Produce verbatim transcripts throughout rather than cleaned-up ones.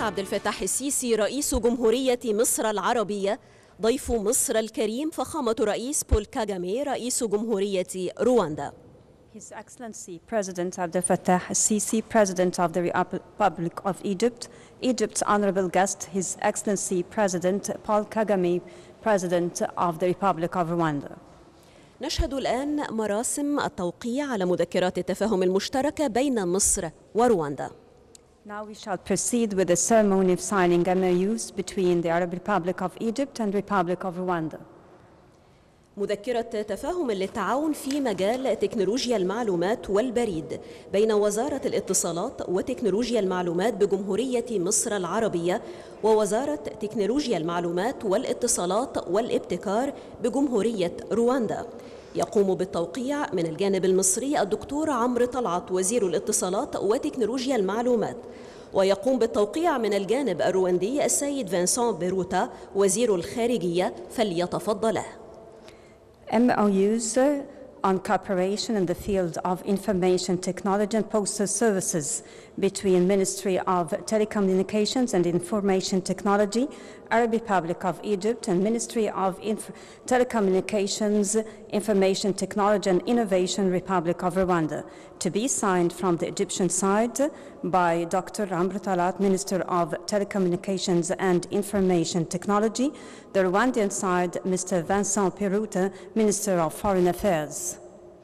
عبد الفتاح السيسي رئيس جمهورية مصر العربية ضيف مصر الكريم فخامة الرئيس بول كاغامي رئيس جمهورية رواندا. His Excellency President Abdel Fattah al-Sisi, President of the Republic of Egypt, Egypt's honorable guest, His Excellency President Paul Kagame, President of the Republic of Rwanda. نشهد الآن مراسم التوقيع على مذكرات التفاهم المشتركة بين مصر ورواندا. Now we shall proceed with the ceremony of signing M O Us between the Arab Republic of Egypt and Republic of Rwanda. مذكرة تفاهم للتعاون في مجال تكنولوجيا المعلومات والبريد بين وزارة الاتصالات وتكنولوجيا المعلومات بجمهورية مصر العربية ووزارة تكنولوجيا المعلومات والاتصالات والابتكار بجمهورية رواندا. يقوم بالتوقيع من الجانب المصري الدكتور عمرو طلعت وزير الاتصالات وتكنولوجيا المعلومات، ويقوم بالتوقيع من الجانب الرواندي السيد فانسون بيروتا وزير الخارجية، فليتفضله. M O Us on cooperation in the field of information technology and postal services between Ministry of Telecommunications and Information Technology, Arab Republic of Egypt, and Ministry of Inf- Telecommunications, Information Technology and Innovation, Republic of Rwanda, to be signed from the Egyptian side by Doctor Amr Talat, Minister of Telecommunications and Information Technology, the Rwandan side, Mister Vincent Peruta, Minister of Foreign Affairs.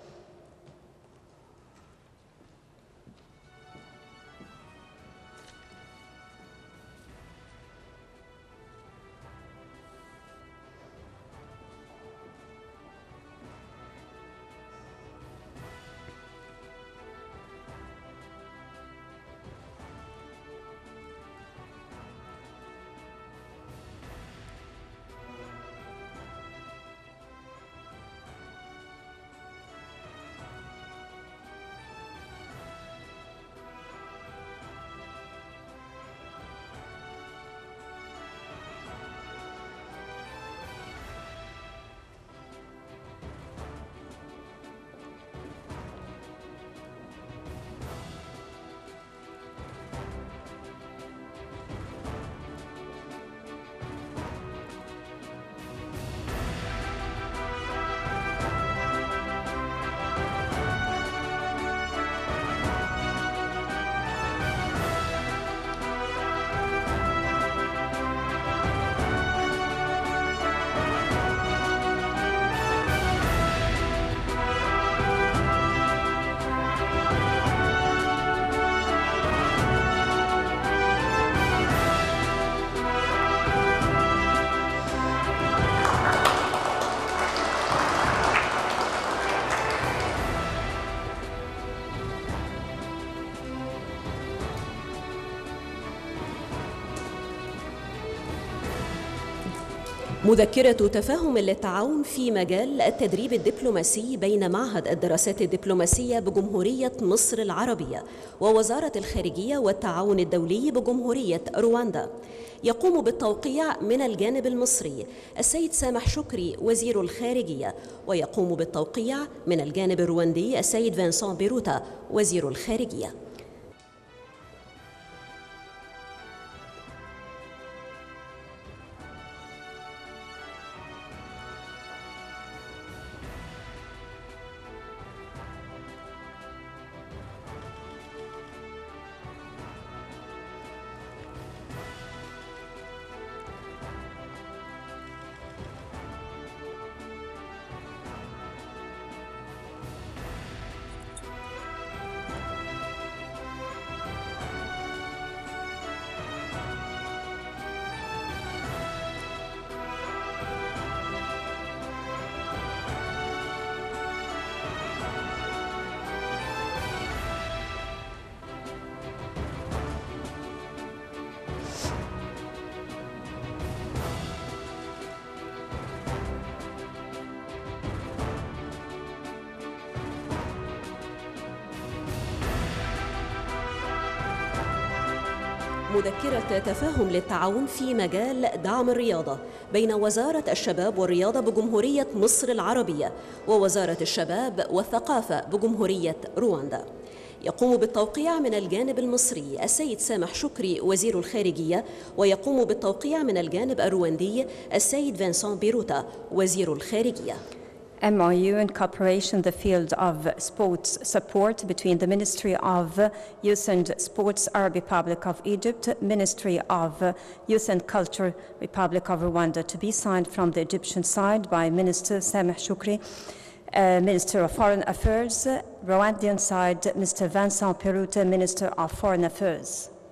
مذكرة تفاهم للتعاون في مجال التدريب الدبلوماسي بين معهد الدراسات الدبلوماسية بجمهورية مصر العربية ووزارة الخارجية والتعاون الدولي بجمهورية رواندا. يقوم بالتوقيع من الجانب المصري السيد سامح شكري وزير الخارجية، ويقوم بالتوقيع من الجانب الرواندي السيد فانسون بيروتا وزير الخارجية. مذكرة تفاهم للتعاون في مجال دعم الرياضة بين وزارة الشباب والرياضة بجمهورية مصر العربية ووزارة الشباب والثقافة بجمهورية رواندا. يقوم بالتوقيع من الجانب المصري السيد سامح شكري وزير الخارجية، ويقوم بالتوقيع من الجانب الرواندي السيد فينسان بيروتا وزير الخارجية. M O U in cooperation in the field of sports support between the Ministry of Youth and Sports, Arab Republic of Egypt, Ministry of Youth and Culture, Republic of Rwanda, to be signed from the Egyptian side by Minister Sameh Shukri, uh, Minister of Foreign Affairs, Rwandan side, Mister Vincent Peruta, Minister of Foreign Affairs.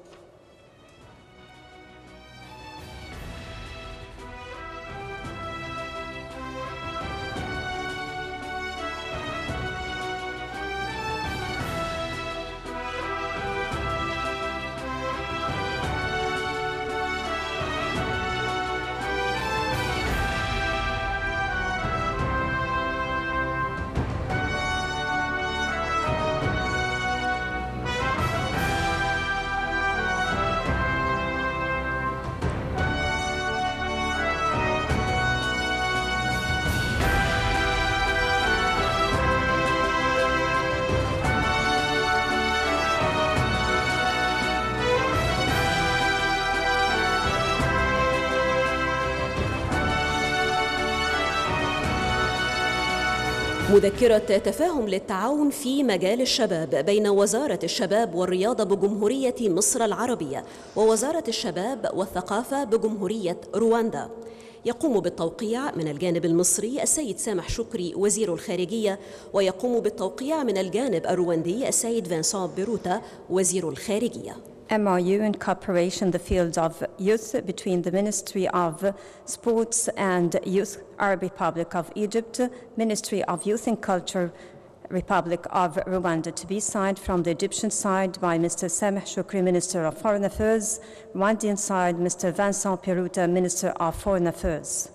مذكرة تفاهم للتعاون في مجال الشباب بين وزارة الشباب والرياضة بجمهورية مصر العربية ووزارة الشباب والثقافة بجمهورية رواندا. يقوم بالتوقيع من الجانب المصري السيد سامح شكري وزير الخارجية، ويقوم بالتوقيع من الجانب الرواندي السيد فينسان بيروتا وزير الخارجية. M O U in cooperation in the field of youth between the Ministry of Sports and Youth, Arab Republic of Egypt, Ministry of Youth and Culture, Republic of Rwanda, to be signed from the Egyptian side by Mister Sameh Shukri, Minister of Foreign Affairs, Rwandan side, Mister Vincent Peruta, Minister of Foreign Affairs.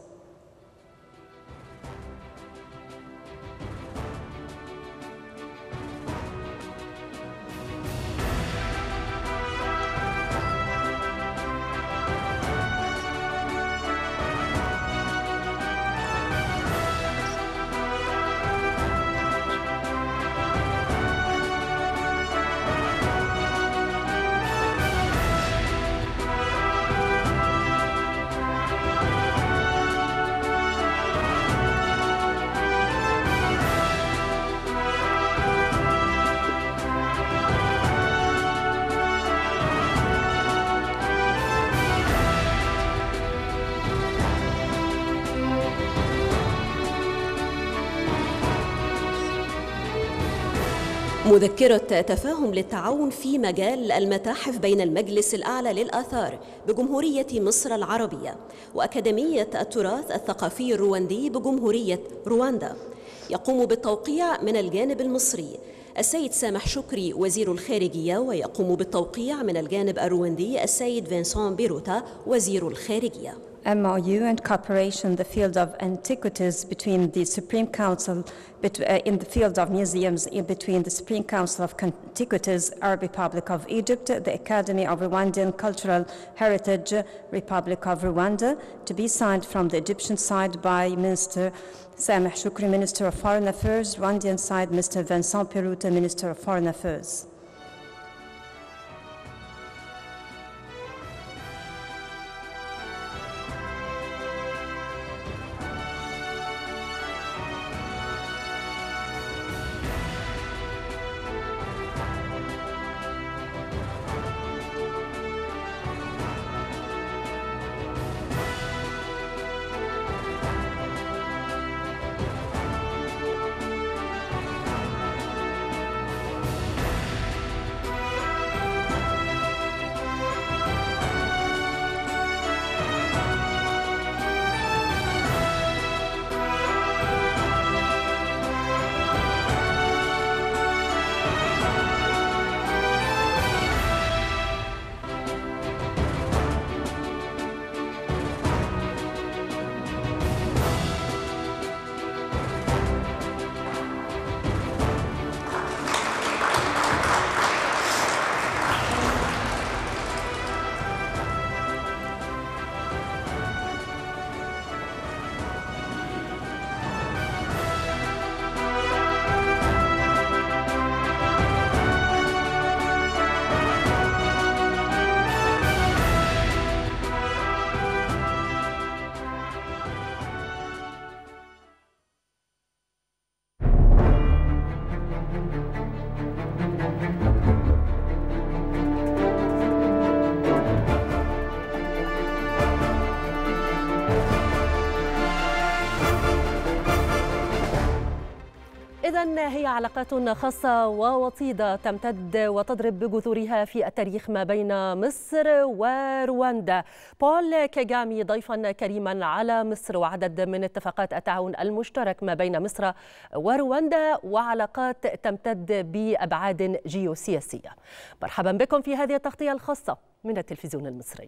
مذكرة تفاهم للتعاون في مجال المتاحف بين المجلس الأعلى للآثار بجمهورية مصر العربية وأكاديمية التراث الثقافي الرواندي بجمهورية رواندا. يقوم بالتوقيع من الجانب المصري السيد سامح شكري وزير الخارجية، ويقوم بالتوقيع من الجانب الرواندي السيد فينسان بيروتا وزير الخارجية. M O U and cooperation in the field of antiquities between the Supreme Council, in the field of museums between the Supreme Council of Antiquities, Arab Republic of Egypt, the Academy of Rwandan Cultural Heritage, Republic of Rwanda, to be signed from the Egyptian side by Minister Sameh Shukri, Minister of Foreign Affairs, Rwandan side, Mister Vincent Peruta, Minister of Foreign Affairs. إذن هي علاقات خاصة ووطيدة تمتد وتضرب بجذورها في التاريخ ما بين مصر ورواندا. بول كاغامي ضيفا كريما على مصر وعدد من اتفاقات التعاون المشترك ما بين مصر ورواندا وعلاقات تمتد بأبعاد جيوسياسية. مرحبا بكم في هذه التغطية الخاصة من التلفزيون المصري.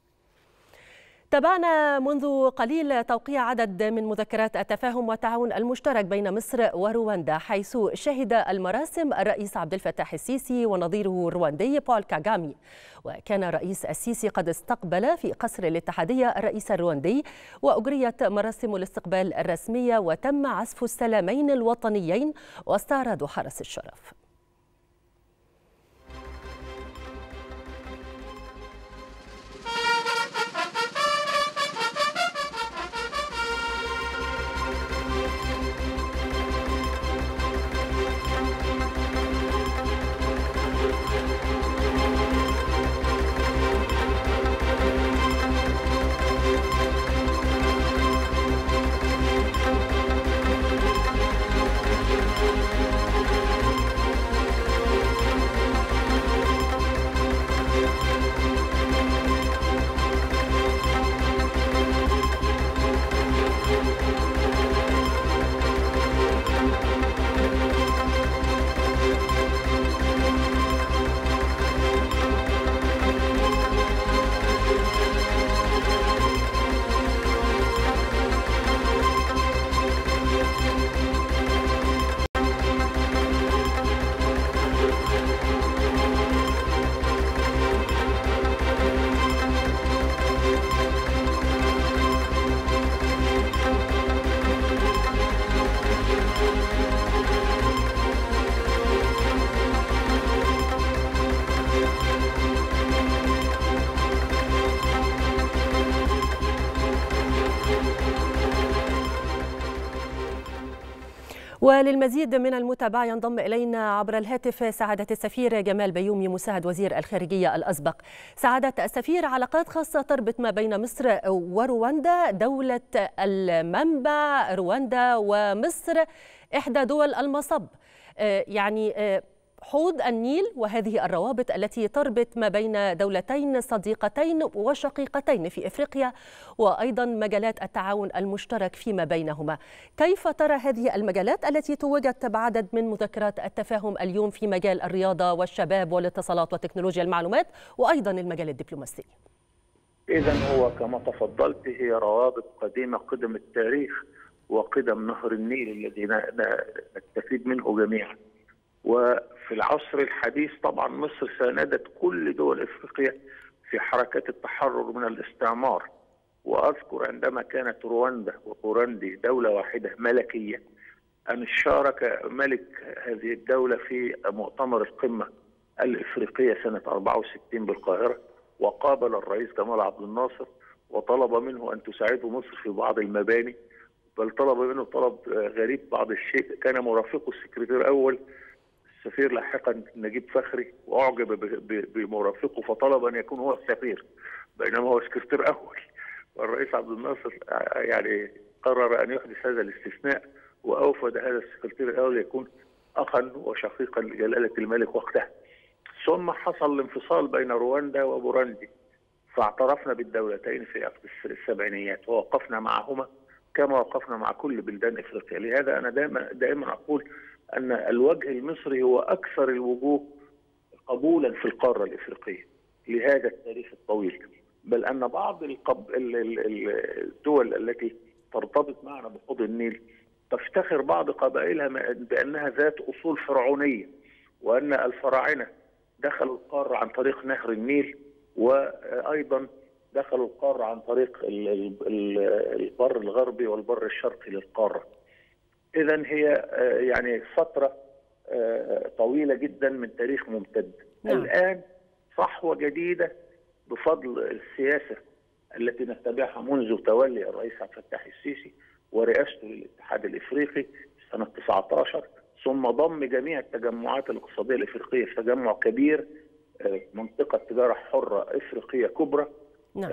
تابعنا منذ قليل توقيع عدد من مذكرات التفاهم والتعاون المشترك بين مصر ورواندا، حيث شهد المراسم الرئيس عبد الفتاح السيسي ونظيره الرواندي بول كاغامي. وكان الرئيس السيسي قد استقبل في قصر الاتحادية الرئيس الرواندي، وأجريت مراسم الاستقبال الرسمية وتم عزف السلامين الوطنيين واستعراض حرس الشرف. وللمزيد من المتابعة ينضم إلينا عبر الهاتف سعادة السفير جمال بيومي مساعد وزير الخارجية الأسبق. سعادة السفير، علاقات خاصة تربط ما بين مصر ورواندا، دولة المنبع رواندا ومصر إحدى دول المصب، يعني حوض النيل، وهذه الروابط التي تربط ما بين دولتين صديقتين وشقيقتين في إفريقيا، وأيضا مجالات التعاون المشترك فيما بينهما. كيف ترى هذه المجالات التي توجت بعدد من مذكرات التفاهم اليوم في مجال الرياضة والشباب والاتصالات وتكنولوجيا المعلومات وأيضا المجال الدبلوماسي؟ إذن هو كما تفضلت هي روابط قديمة قدم التاريخ وقدم نهر النيل الذي نستفيد منه جميعا. وفي العصر الحديث طبعا مصر ساندت كل دول افريقيا في حركات التحرر من الاستعمار. واذكر عندما كانت رواندا وبوروندي دوله واحده ملكيه ان شارك ملك هذه الدوله في مؤتمر القمه الافريقيه سنه أربعة وستين بالقاهره، وقابل الرئيس جمال عبد الناصر وطلب منه ان تساعده مصر في بعض المباني، بل طلب منه طلب غريب بعض الشيء. كان مرافقه السكرتير الاول السفير لاحقا نجيب فخري، واعجب بمرافقه فطلب ان يكون هو السفير بينما هو سكرتير اول. والرئيس عبد الناصر يعني قرر ان يحدث هذا الاستثناء واوفد هذا السكرتير الاول يكون اخا وشقيقا لجلاله الملك وقتها. ثم حصل الانفصال بين رواندا وبوروندي، فاعترفنا بالدولتين في عقد السبعينيات ووقفنا معهما كما وقفنا مع كل بلدان افريقيا. لهذا انا دائما دائما اقول أن الوجه المصري هو أكثر الوجوه قبولا في القارة الإفريقية لهذا التاريخ الطويل، بل أن بعض الدول التي ترتبط معنا بحوض النيل تفتخر بعض قبائلها بأنها ذات أصول فرعونية، وأن الفراعنة دخلوا القارة عن طريق نهر النيل، وأيضا دخلوا القارة عن طريق البر الغربي والبر الشرقي للقارة. إذن هي يعني فترة طويلة جدا من تاريخ ممتد. نعم. الآن صحوة جديدة بفضل السياسة التي نتبعها منذ تولي الرئيس عبد الفتاح السيسي ورئاسته للاتحاد الإفريقي سنة تسعة عشر، ثم ضم جميع التجمعات الاقتصادية الإفريقية في تجمع كبير، منطقة تجارة حرة إفريقية كبرى. نعم.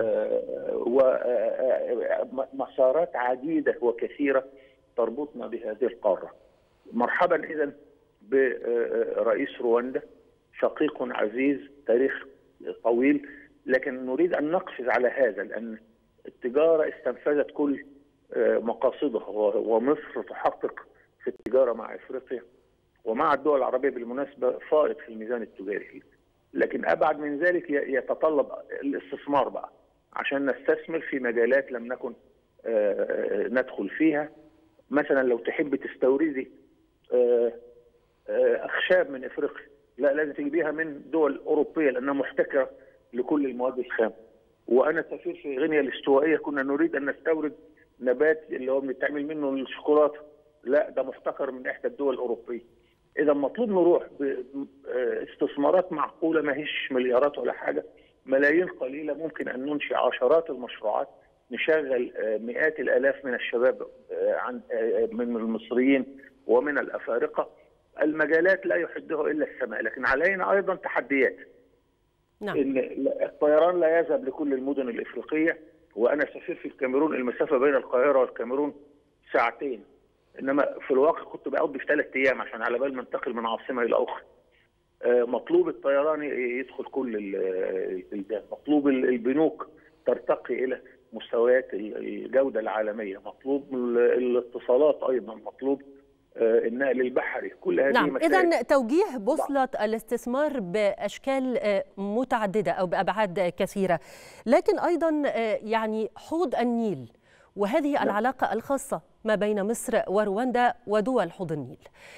ومسارات عديدة وكثيرة تربطنا بهذه القارة. مرحبا إذن برئيس رواندا، شقيق عزيز، تاريخ طويل، لكن نريد أن نقفز على هذا، لأن التجارة استنفذت كل مقاصدها، ومصر تحقق في التجارة مع أفريقيا ومع الدول العربية بالمناسبة فائض في الميزان التجاري، لكن أبعد من ذلك يتطلب الاستثمار بقى عشان نستثمر في مجالات لم نكن ندخل فيها. مثلا لو تحب تستوردي أخشاب من أفريقيا، لا لازم تجيبيها من دول أوروبية لأنها محتكرة لكل المواد الخام. وأنا سفير في غينيا الاستوائية كنا نريد أن نستورد نبات اللي هو بنتعمل منه الشوكولاتة، لا ده محتكر من إحدى الدول الأوروبية. إذا مطلوب نروح باستثمارات معقولة، ما هيش مليارات ولا حاجة، ملايين قليلة، ممكن أن ننشئ عشرات المشروعات، نشغل مئات الآلاف من الشباب من المصريين ومن الأفارقة. المجالات لا يحدها إلا السماء، لكن علينا أيضا تحديات. نعم. الطيران لا يذهب لكل المدن الإفريقية، وأنا سافرت في الكاميرون المسافة بين القاهرة والكاميرون ساعتين، إنما في الواقع كنت بقضي في ثلاث أيام عشان على بال ما انتقل من عاصمة إلى أخرى. مطلوب الطيران يدخل كل البلدان، مطلوب البنوك ترتقي إلى مستويات الجودة العالمية، مطلوب الاتصالات أيضا، مطلوب النقل البحري، كل هذه نعم. إذن توجيه بوصلة الاستثمار بأشكال متعددة أو بأبعاد كثيرة، لكن أيضا يعني حوض النيل وهذه نعم. العلاقة الخاصة ما بين مصر ورواندا ودول حوض النيل،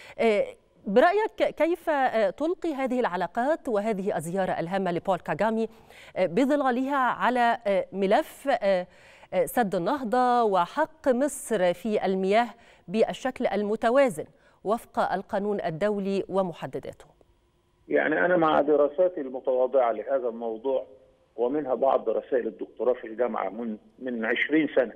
برأيك كيف تلقي هذه العلاقات وهذه الزيارة الهامة لبول كاغامي بظلالها على ملف سد النهضة وحق مصر في المياه بالشكل المتوازن وفق القانون الدولي ومحدداته؟ يعني أنا مع دراساتي المتواضعة لهذا الموضوع، ومنها بعض رسائل الدكتوراه في الجامعة من من عشرين سنة،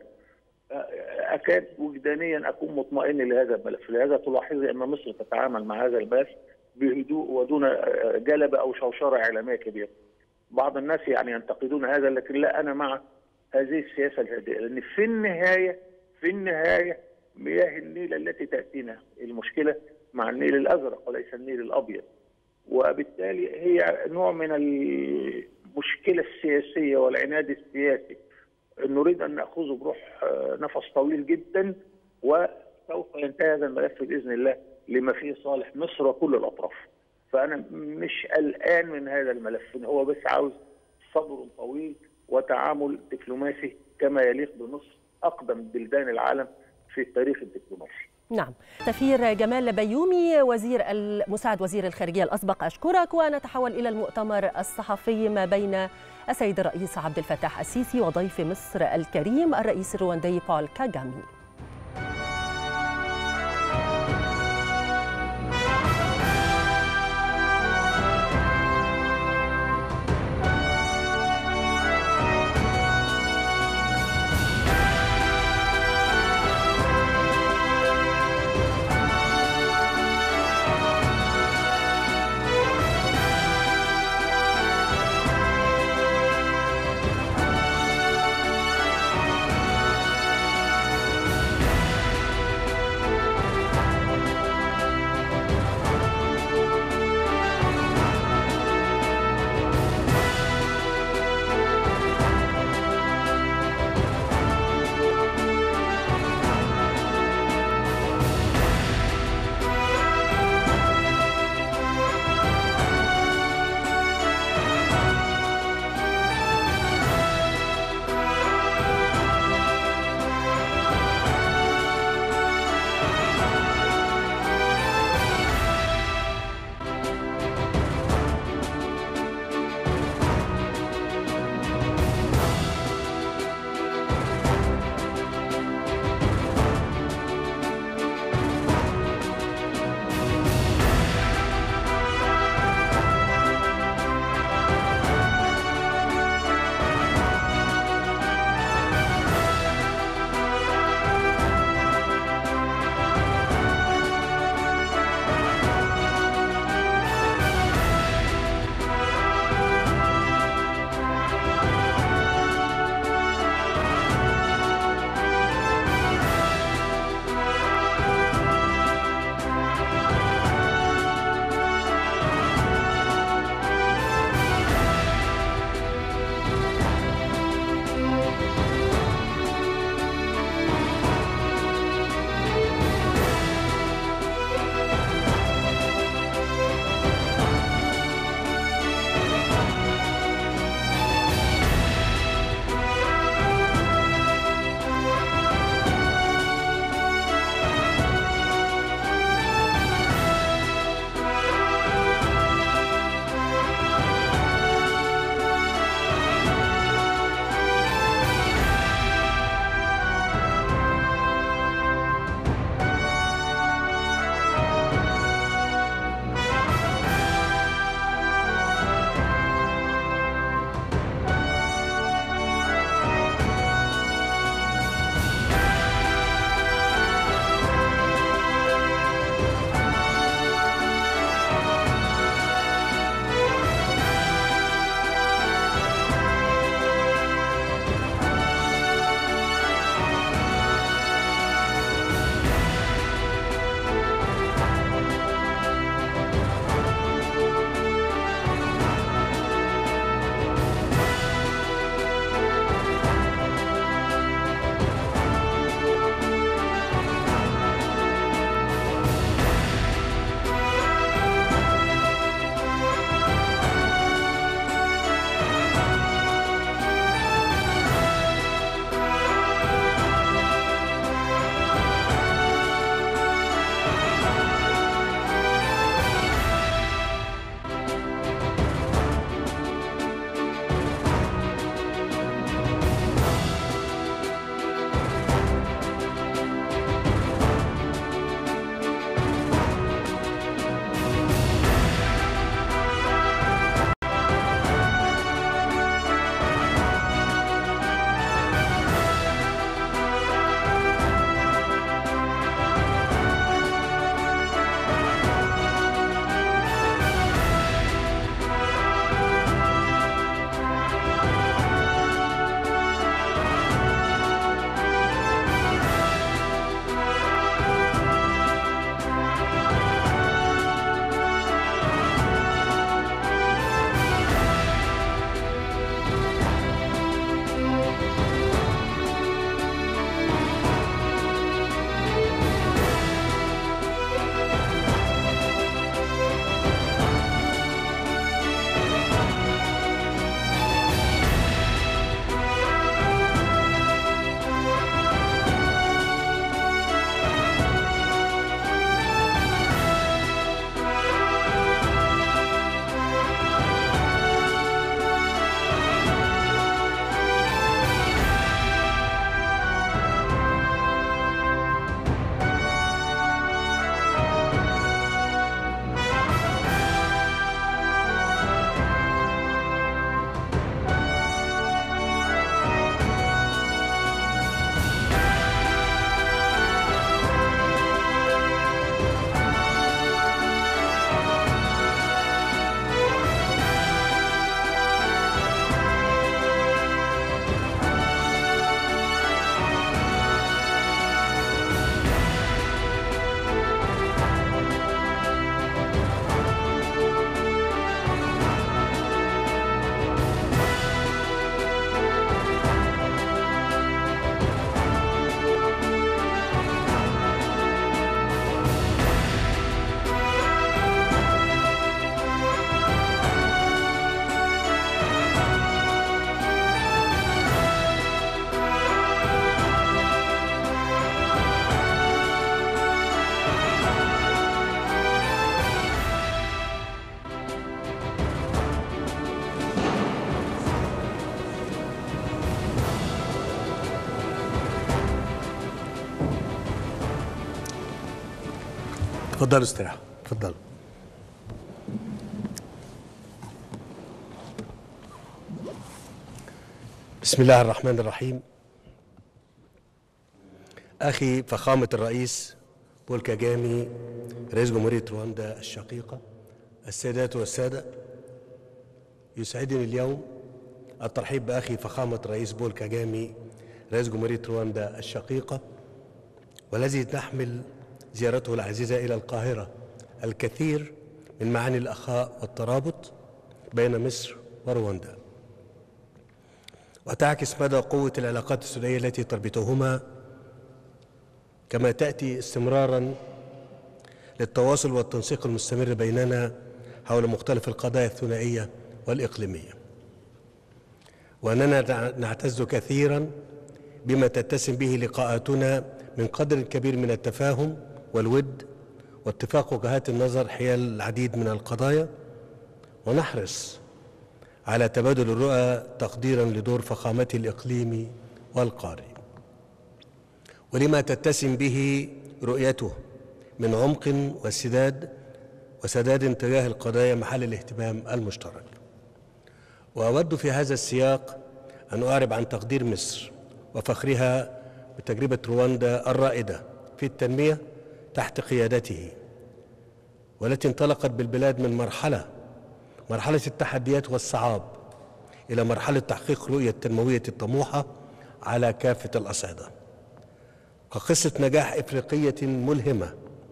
أكاد وجدانيا أكون مطمئن لهذا الملف. لهذا تلاحظي أن مصر تتعامل مع هذا الملف بهدوء ودون جلبة أو شوشرة إعلامية كبيرة. بعض الناس يعني ينتقدون هذا، لكن لا، أنا مع هذه السياسة الهادئة، لأن في النهاية في النهاية مياه النيل التي تأتينا، المشكلة مع النيل الأزرق وليس النيل الأبيض، وبالتالي هي نوع من المشكلة السياسية والعناد السياسي. نريد أن نأخذه بروح نفس طويل جدا، وسوف ينتهي هذا الملف بإذن الله لما فيه صالح مصر وكل الأطراف. فأنا مش قلقان من هذا الملف، هو بس عاوز صبر طويل وتعامل دبلوماسي كما يليق بمصر، أقدم بلدان العالم في التاريخ الدبلوماسي. نعم. سفير جمال بيومي وزير مساعد وزير الخارجية الأسبق، أشكرك، ونتحول إلى المؤتمر الصحفي ما بين السيد الرئيس عبد الفتاح السيسي وضيف مصر الكريم الرئيس الرواندي بول كاغامي. تفضلوا استريحوا. تفضلوا. بسم الله الرحمن الرحيم. أخي فخامة الرئيس بول كاجامي رئيس جمهورية رواندا الشقيقة، السيدات والسادة، يسعدني اليوم الترحيب بأخي فخامة الرئيس بول كاجامي رئيس جمهورية رواندا الشقيقة، والذي تحمل زيارته العزيزة إلى القاهرة الكثير من معاني الأخاء والترابط بين مصر ورواندا، وتعكس مدى قوة العلاقات الثنائية التي تربطهما، كما تأتي استمراراً للتواصل والتنسيق المستمر بيننا حول مختلف القضايا الثنائية والإقليمية، وأننا نعتز كثيراً بما تتسم به لقاءاتنا من قدر كبير من التفاهم والود واتفاق وجهات النظر حيال العديد من القضايا، ونحرص على تبادل الرؤى تقديراً لدور فخامته الإقليمي والقاري، ولما تتسم به رؤيته من عمق وسداد وسداد تجاه القضايا محل الاهتمام المشترك. وأود في هذا السياق أن أعرب عن تقدير مصر وفخرها بتجربة رواندا الرائدة في التنمية تحت قيادته، والتي انطلقت بالبلاد من مرحلة مرحلة التحديات والصعاب إلى مرحلة تحقيق رؤية تنموية الطموحة على كافة الأصعدة، كقصة نجاح إفريقية ملهمة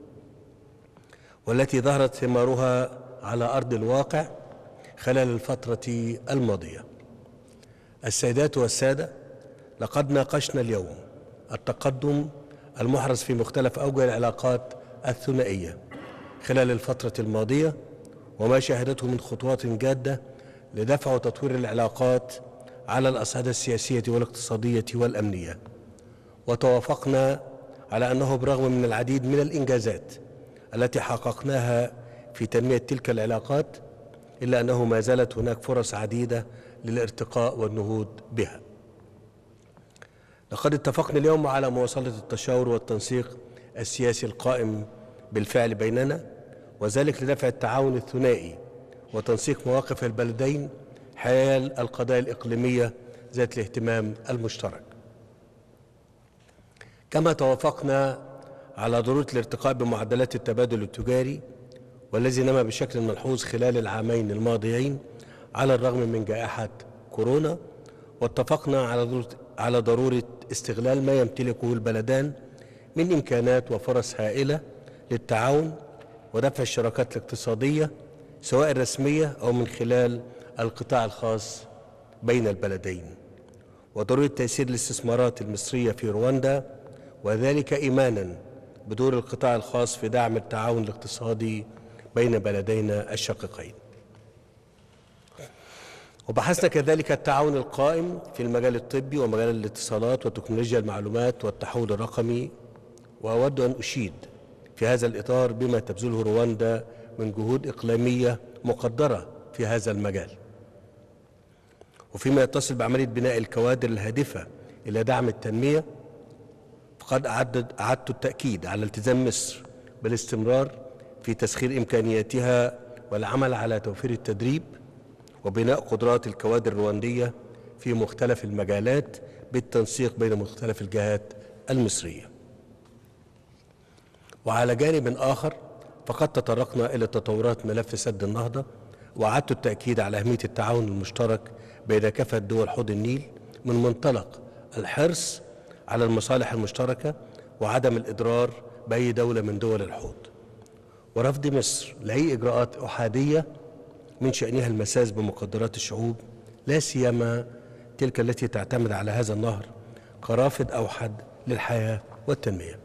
والتي ظهرت ثمارها على أرض الواقع خلال الفترة الماضية. السيدات والسادة، لقد ناقشنا اليوم التقدم المحرز في مختلف أوجه العلاقات الثنائية خلال الفترة الماضية، وما شاهدته من خطوات جادة لدفع وتطوير العلاقات على الأصعدة السياسية والاقتصادية والأمنية، وتوافقنا على أنه برغم من العديد من الإنجازات التي حققناها في تنمية تلك العلاقات، إلا أنه ما زالت هناك فرص عديدة للارتقاء والنهوض بها. لقد اتفقنا اليوم على مواصلة التشاور والتنسيق السياسي القائم بالفعل بيننا، وذلك لدفع التعاون الثنائي وتنسيق مواقف البلدين حيال القضايا الإقليمية ذات الاهتمام المشترك. كما توافقنا على ضرورة الارتقاء بمعدلات التبادل التجاري، والذي نما بشكل ملحوظ خلال العامين الماضيين على الرغم من جائحة كورونا، واتفقنا على ضرورة على ضرورة استغلال ما يمتلكه البلدان من إمكانات وفرص هائلة للتعاون ودفع الشراكات الاقتصادية سواء الرسمية أو من خلال القطاع الخاص بين البلدين، وضرورة تيسير الاستثمارات المصرية في رواندا، وذلك إيمانا بدور القطاع الخاص في دعم التعاون الاقتصادي بين بلدينا الشقيقين. وبحثنا كذلك التعاون القائم في المجال الطبي ومجال الاتصالات وتكنولوجيا المعلومات والتحول الرقمي، وأود أن أشيد في هذا الإطار بما تبذله رواندا من جهود إقليمية مقدرة في هذا المجال. وفيما يتصل بعملية بناء الكوادر الهادفة إلى دعم التنمية، فقد أعدت التأكيد على التزام مصر بالاستمرار في تسخير إمكانياتها والعمل على توفير التدريب وبناء قدرات الكوادر الرواندية في مختلف المجالات بالتنسيق بين مختلف الجهات المصرية. وعلى جانب آخر، فقد تطرقنا إلى تطورات ملف سد النهضة، وأعدت التأكيد على أهمية التعاون المشترك بين كافة دول حوض النيل من منطلق الحرص على المصالح المشتركة وعدم الإضرار بأي دولة من دول الحوض، ورفض مصر لأي إجراءات أحادية من شأنها المساس بمقدرات الشعوب، لا سيما تلك التي تعتمد على هذا النهر كرافد أوحد للحياة والتنمية.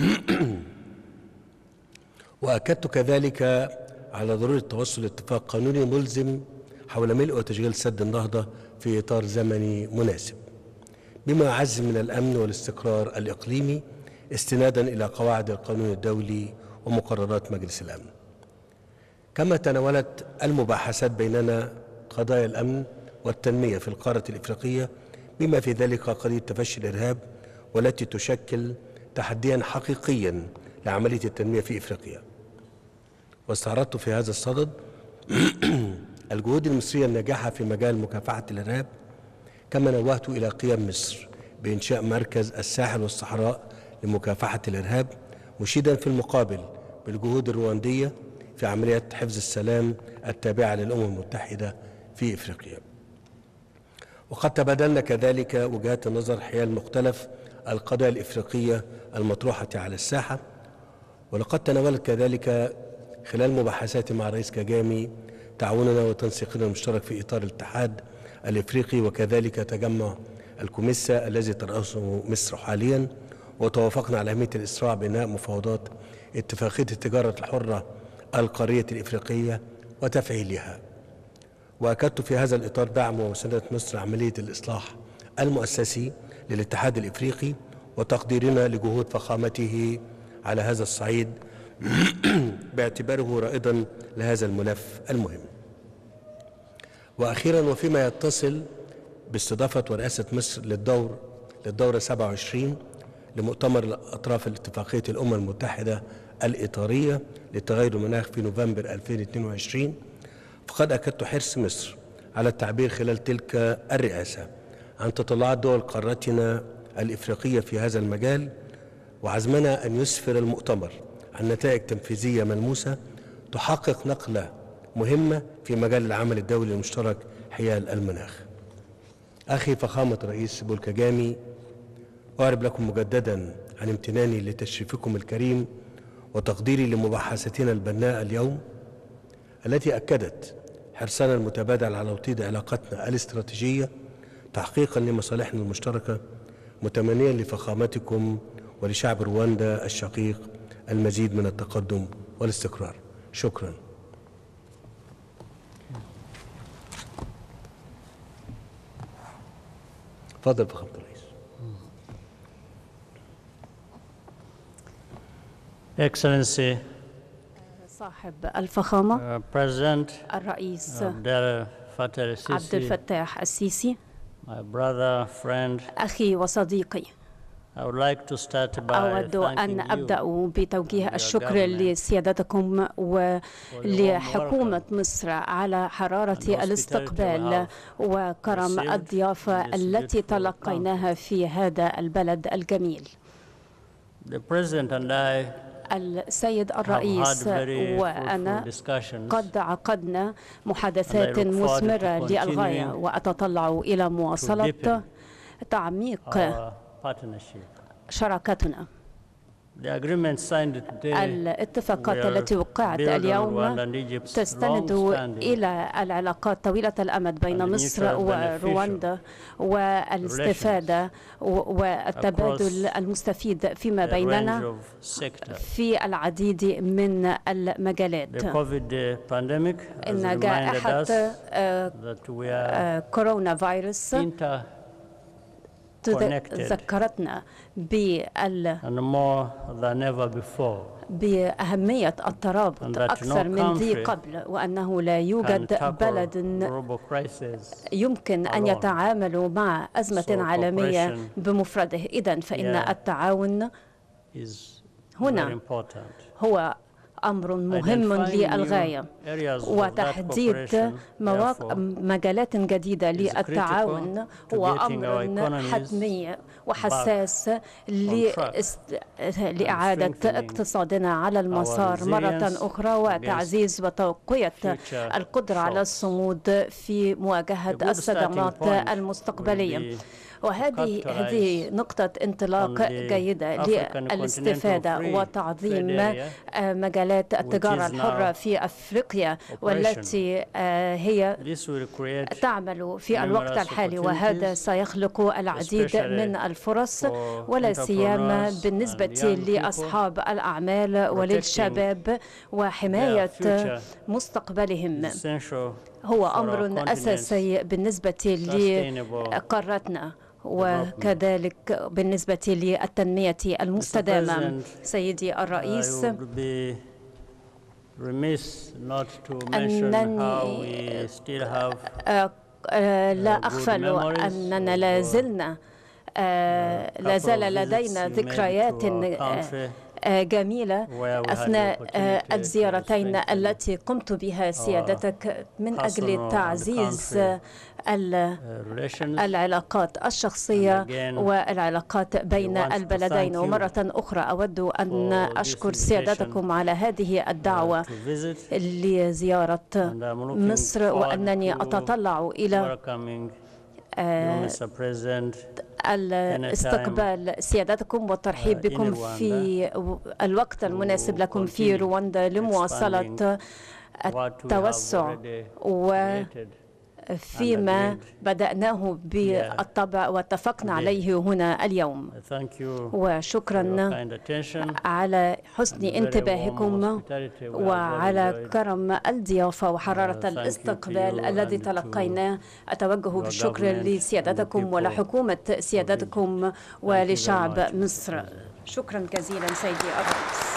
وأكدت كذلك على ضرورة توصل لاتفاق قانوني ملزم حول ملء وتشغيل سد النهضة في إطار زمني مناسب، بما يعزز من الأمن والاستقرار الإقليمي استنادا إلى قواعد القانون الدولي ومقررات مجلس الأمن. كما تناولت المباحثات بيننا قضايا الأمن والتنمية في القارة الإفريقية، بما في ذلك قضية تفشي الإرهاب، والتي تشكل تحديا حقيقيا لعملية التنمية في إفريقيا. واستعرضت في هذا الصدد الجهود المصرية الناجحة في مجال مكافحة الإرهاب، كما نوهت إلى قيام مصر بإنشاء مركز الساحل والصحراء لمكافحة الإرهاب، مشيدا في المقابل بالجهود الرواندية في عملية حفظ السلام التابعة للأمم المتحدة في إفريقيا. وقد تبادلنا كذلك وجهات النظر حيال مختلف القضايا الإفريقية المطروحة على الساحة، ولقد تناولت كذلك خلال مباحثاتي مع الرئيس كاجامي تعاوننا وتنسيقنا المشترك في إطار الاتحاد الإفريقي وكذلك تجمع الكوميسا الذي ترأسه مصر حاليا، وتوافقنا على أهمية الإسراع بإنهاء مفاوضات اتفاقية التجارة الحرة القارية الإفريقية وتفعيلها. وأكدت في هذا الإطار دعم ومساندة مصر عملية الإصلاح المؤسسي للاتحاد الإفريقي وتقديرنا لجهود فخامته على هذا الصعيد باعتباره رائدا لهذا الملف المهم. وأخيرا، وفيما يتصل باستضافة ورئاسة مصر للدور للدورة سبعة وعشرين لمؤتمر الأطراف الاتفاقية الأمم المتحدة الإطارية لتغير المناخ في نوفمبر ألفين واثنين وعشرين، فقد أكدت حرص مصر على التعبير خلال تلك الرئاسة عن تطلعات دول قارتنا الإفريقية في هذا المجال، وعزمنا أن يسفر المؤتمر عن نتائج تنفيذية ملموسة تحقق نقلة مهمة في مجال العمل الدولي المشترك حيال المناخ. أخي فخامة رئيس بول كاجامي، أعرب لكم مجددا عن امتناني لتشريفكم الكريم وتقديري لمباحثتنا البناءة اليوم، التي أكدت حرصنا المتبادل على توطيد علاقتنا الاستراتيجية تحقيقا لمصالحنا المشتركة، متمنيا لفخامتكم ولشعب رواندا الشقيق المزيد من التقدم والاستقرار. شكرا. تفضل فخامة الرئيس. Excellency صاحب الفخامة uh, President الرئيس عبد الفتاح عبد الفتاح السيسي، my brother, friend, أخي وصديقي، I would like to start by أود أن thanking أبدأ you بتوجيه and your الشكر government لسيادتكم ولحكومة مصر على حرارة and الاستقبال hospitality وكرم received الضيافة in this التي beautiful تلقيناها في هذا البلد الجميل. The President and I السيد have had الرئيس very وأنا fruitful discussions قد عقدنا محادثات And I look forward to مثمرة للغاية، continuing وأتطلع إلى مواصلة deepen تعميق our partnership. شراكتنا. The agreement signed today الاتفاقات will التي وقعت build on اليوم Rwanda and Egypt's تستند long-standing إلى العلاقات طويلة الأمد بين and مصر mutual ورواندا والاستفادة والتبادل المستفيد فيما a range بيننا of sectors. في العديد من المجالات. The COVID pandemic has إن reminded جائحة us آه، that we are آه، كورونا فيروس interconnected ذكرتنا بال and more than ever before. بأهمية And الترابط that أكثر no من ذي country قبل، وأنه لا can يوجد tackle بلد global crisis يمكن أن alone. يتعامل مع أزمة So عالمية cooperation بمفرده. إذن فإن yeah. التعاون is هنا very important. هو أمر مهم Identifying للغاية، new areas of that وتحديد cooperation, مواقع therefore, مجالات جديدة is للتعاون critical to هو getting أمر our economies حتمي وحساس on لإست- لإعادة strengthening اقتصادنا على المسار مرة resilience أخرى، وتعزيز وتقوية future القدرة على shocks. الصمود في مواجهة A good الصدمات starting point المستقبلية. will be وهذه capitalize هذه نقطة انطلاق on the جيدة African للاستفادة Continental Free وتعظيم Trade Area, مجالات التجارة which is الحرة now في أفريقيا، والتي هي This will create تعمل في الوقت numerous الحالي، وهذا opportunities, سيخلق العديد especially من الفرص، for ولا سيما entrepreneurs بالنسبة and young people, لأصحاب الأعمال وللشباب، وحماية their future مستقبلهم. essential هو for our أمر continent's أساسي بالنسبة sustainable لقارتنا وكذلك بالنسبة للتنمية المستدامة. سيدي الرئيس، I would be remiss not to mention how we still have آه، آه، لا good أغفل memories أننا of لا زلنا آه، لا couple زال of لدينا visits you made ذكريات to our آه، country جميلة أثناء الزيارتين التي قمت بها سيادتك من أجل تعزيز العلاقات الشخصية والعلاقات بين البلدين. ومرة أخرى أود أن أشكر سيادتكم على هذه الدعوة لزيارة مصر، وأنني أتطلع إلى الاستقبال سيادتكم والترحيب بكم في الوقت المناسب لكم في رواندا لمواصلة التوسع وفيما بدأناه بالطبع واتفقنا عليه هنا اليوم. وشكرا على حسن انتباهكم وعلى كرم الضيافة وحرارة الاستقبال الذي تلقيناه. أتوجه بالشكر لسيادتكم ولحكومة سيادتكم ولشعب مصر. شكرا جزيلا سيدي الرئيس.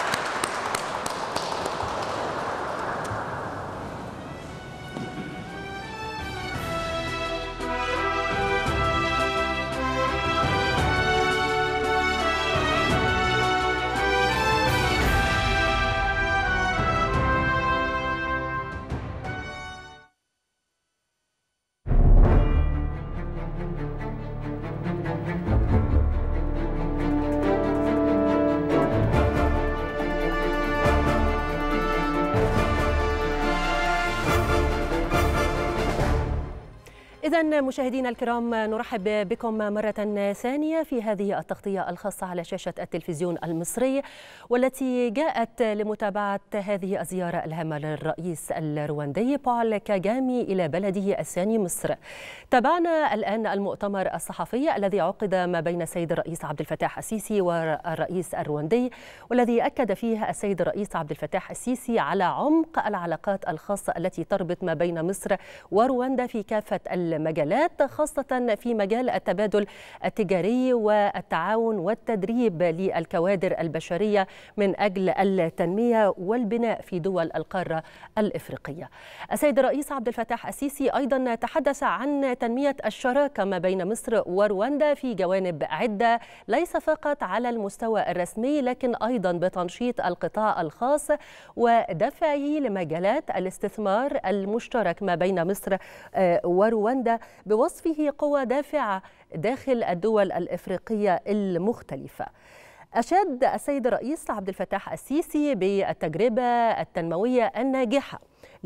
إذن مشاهدينا الكرام، نرحب بكم مرة ثانية في هذه التغطية الخاصة على شاشة التلفزيون المصري، والتي جاءت لمتابعة هذه الزيارة الهامة للرئيس الرواندي بول كاغامي إلى بلده الثاني مصر. تابعنا الآن المؤتمر الصحفي الذي عقد ما بين السيد الرئيس عبد الفتاح السيسي والرئيس الرواندي، والذي أكد فيه السيد الرئيس عبد الفتاح السيسي على عمق العلاقات الخاصة التي تربط ما بين مصر ورواندا في كافة المجالات، خاصة في مجال التبادل التجاري والتعاون والتدريب للكوادر البشرية من أجل التنمية والبناء في دول القارة الإفريقية. السيد الرئيس عبد الفتاح السيسي أيضا تحدث عن تنمية الشراكة ما بين مصر ورواندا في جوانب عدة، ليس فقط على المستوى الرسمي لكن أيضا بتنشيط القطاع الخاص ودفعه لمجالات الاستثمار المشترك ما بين مصر ورواندا، بوصفه قوة دافعة داخل الدول الإفريقية المختلفة. أشاد السيد الرئيس عبد الفتاح السيسي بالتجربة التنموية الناجحة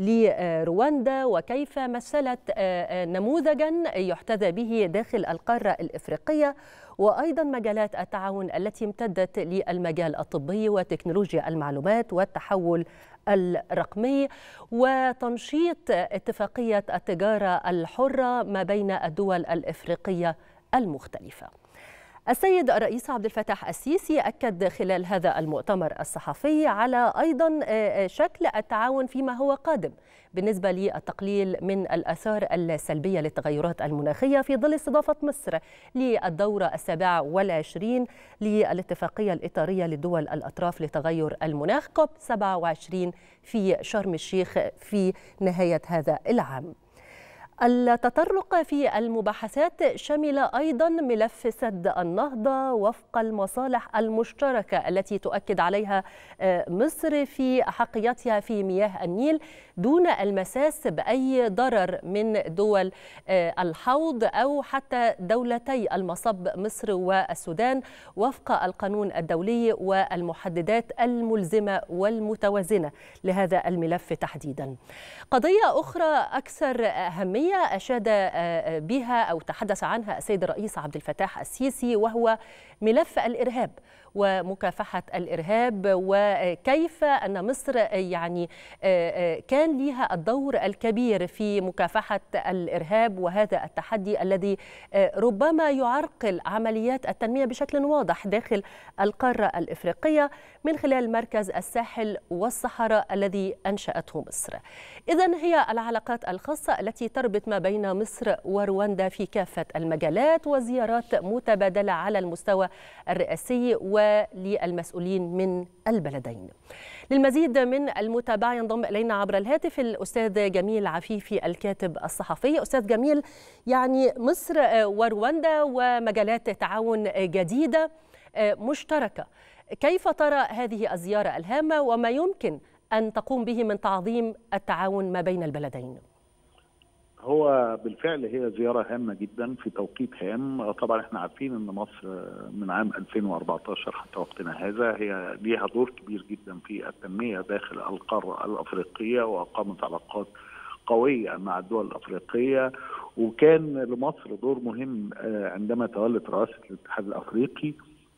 لرواندا وكيف مثلت نموذجا يحتذى به داخل القارة الإفريقية، وأيضا مجالات التعاون التي امتدت للمجال الطبي وتكنولوجيا المعلومات والتحول الرقمي وتنشيط اتفاقية التجارة الحرة ما بين الدول الإفريقية المختلفة. السيد الرئيس عبد الفتاح السيسي أكد خلال هذا المؤتمر الصحفي على أيضا شكل التعاون فيما هو قادم بالنسبة للتقليل من الآثار السلبية للتغيرات المناخية في ظل استضافة مصر للدورة السابعة والعشرين للاتفاقية الإطارية لدول الأطراف لتغير المناخ كوب سبعة وعشرين في شرم الشيخ في نهاية هذا العام. التطرق في المباحثات شمل أيضا ملف سد النهضة وفق المصالح المشتركة التي تؤكد عليها مصر في أحقيتها في مياه النيل دون المساس بأي ضرر من دول الحوض أو حتى دولتي المصب مصر والسودان وفق القانون الدولي والمحددات الملزمة والمتوازنة لهذا الملف تحديدا. قضية أخرى أكثر أهمية أشاد بها أو تحدث عنها السيد الرئيس عبد الفتاح السيسي وهو ملف الإرهاب ومكافحة الإرهاب، وكيف أن مصر يعني كان لها الدور الكبير في مكافحة الإرهاب وهذا التحدي الذي ربما يعرقل عمليات التنمية بشكل واضح داخل القارة الإفريقية من خلال مركز الساحل والصحراء الذي أنشأته مصر. إذن هي العلاقات الخاصة التي تربط ما بين مصر ورواندا في كافة المجالات وزيارات متبادلة على المستوى الرئاسي وللمسؤولين من البلدين. للمزيد من المتابعة ينضم إلينا عبر الهاتف الأستاذ جميل عفيفي الكاتب الصحفي. أستاذ جميل، يعني مصر ورواندا ومجالات تعاون جديدة مشتركة. كيف ترى هذه الزيارة الهامة وما يمكن أن تقوم به من تعظيم التعاون ما بين البلدين؟ هو بالفعل هي زيارة هامة جدا في توقيت هام. طبعا احنا عارفين ان مصر من عام ألفين وأربعة عشر حتى وقتنا هذا هي ليها دور كبير جدا في التنمية داخل القارة الأفريقية، وأقامت علاقات قوية مع الدول الأفريقية، وكان لمصر دور مهم عندما تولت رئاسة الاتحاد الأفريقي،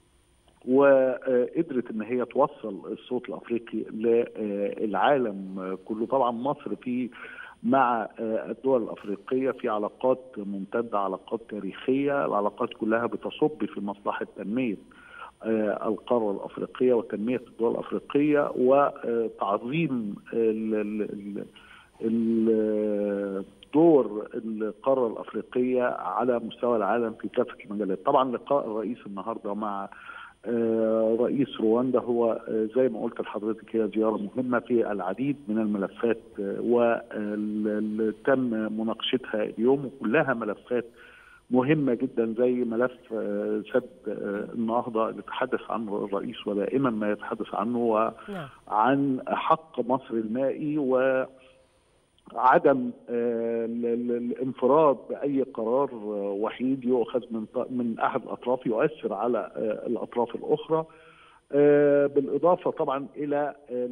وقدرت ان هي توصل الصوت الأفريقي للعالم كله. طبعا مصر في مع الدول الأفريقية في علاقات ممتدة، علاقات تاريخية، العلاقات كلها بتصب في مصلحة تنمية القارة الأفريقية وتنمية الدول الأفريقية وتعظيم دور القارة الأفريقية على مستوى العالم في كافة المجالات. طبعا لقاء الرئيس النهارده مع رئيس رواندا هو زي ما قلت لحضرتك هي زيارة مهمة في العديد من الملفات وتم مناقشتها اليوم، وكلها ملفات مهمة جدا زي ملف سد النهضة اللي تحدث عنه الرئيس ودائما ما يتحدث عنه، وعن حق مصر المائي و عدم الانفراد بأي قرار وحيد يؤخذ من من أحد الأطراف يؤثر على الأطراف الأخرى. بالإضافة طبعا إلى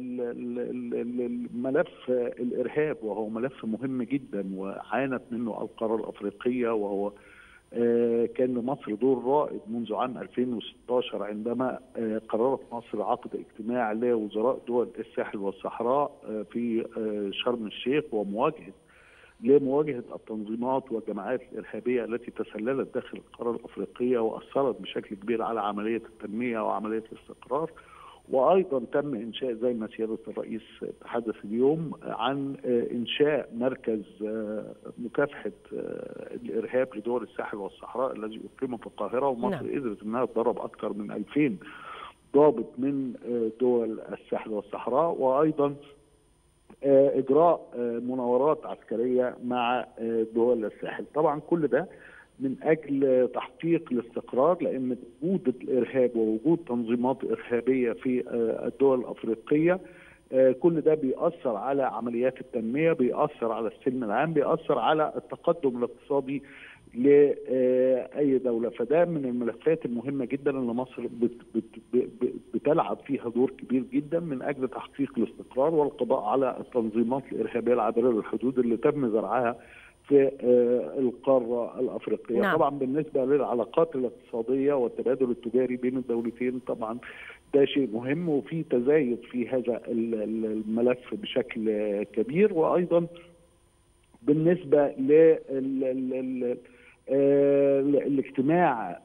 ملف الإرهاب، وهو ملف مهم جدا وعانت منه القارة الأفريقية، وهو كان لمصر دور رائد منذ عام ألفين وستة عشر عندما قررت مصر عقد اجتماع لوزراء دول الساحل والصحراء في شرم الشيخ ومواجهة لمواجهة التنظيمات والجماعات الإرهابية التي تسللت داخل القارة الأفريقية وأثرت بشكل كبير على عملية التنمية وعملية الاستقرار. وأيضا تم إنشاء زي ما سيادة الرئيس تحدث اليوم عن إنشاء مركز مكافحة الإرهاب لدول الساحل والصحراء الذي أقيم في القاهرة، ومصر نعم. قدرت أنها تدرب أكثر من ألفين ضابط من دول الساحل والصحراء، وأيضا إجراء مناورات عسكرية مع دول الساحل. طبعا كل ده من أجل تحقيق الاستقرار، لأن وجود الإرهاب ووجود تنظيمات إرهابية في الدول الأفريقية كل ده بيأثر على عمليات التنمية، بيأثر على السلم العام، بيأثر على التقدم الاقتصادي لأي دولة. فده من الملفات المهمة جدا اللي مصر بت بت بتلعب فيها دور كبير جدا من أجل تحقيق الاستقرار والقضاء على التنظيمات الإرهابية العابرة للحدود اللي تم زرعها في القارة الأفريقية. نعم. طبعا بالنسبة للعلاقات الاقتصادية والتبادل التجاري بين الدولتين طبعا ده شيء مهم، وفي تزايد في هذا الملف بشكل كبير. وأيضا بالنسبة لل الاجتماع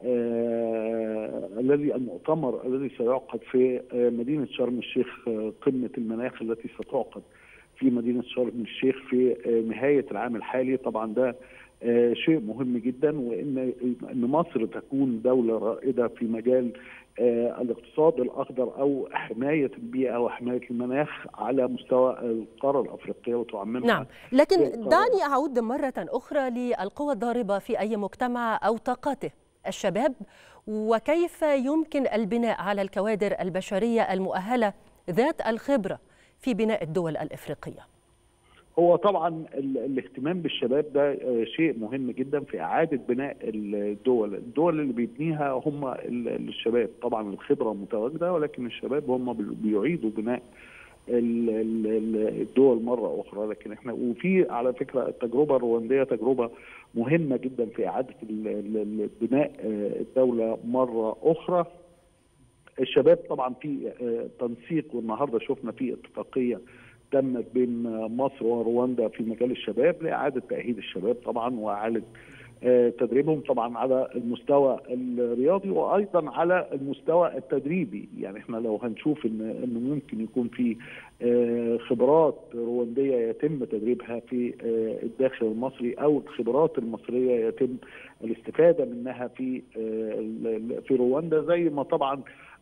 الذي المؤتمر الذي سيعقد في مدينة شرم الشيخ، قمة المناخ التي ستعقد في مدينة شرم الشيخ في نهاية العام الحالي. طبعا ده شيء مهم جدا، وإن إن مصر تكون دولة رائدة في مجال الاقتصاد الأخضر أو حماية البيئة وحماية المناخ على مستوى القارة الأفريقية وتعممها. نعم، لكن دعني أعود مرة أخرى للقوى الضاربة في أي مجتمع أو طاقته، الشباب، وكيف يمكن البناء على الكوادر البشرية المؤهلة ذات الخبرة في بناء الدول الإفريقية. هو طبعا الاهتمام بالشباب ده شيء مهم جدا في إعادة بناء الدول. الدول اللي بيبنيها هم الشباب. طبعا الخبرة متواجدة، ولكن الشباب هم بيعيدوا بناء الدول مرة أخرى. لكن احنا وفي على فكرة التجربة الرواندية تجربة مهمة جدا في إعادة بناء الدولة مرة أخرى. الشباب طبعا في تنسيق، والنهارده شفنا في اتفاقية تمت بين مصر ورواندا في مجال الشباب لإعادة تأهيل الشباب طبعا وإعادة تدريبهم طبعا على المستوى الرياضي وأيضا على المستوى التدريبي. يعني احنا لو هنشوف ان انه ممكن يكون في خبرات رواندية يتم تدريبها في الداخل المصري، او الخبرات المصرية يتم الاستفادة منها في في رواندا، زي ما طبعا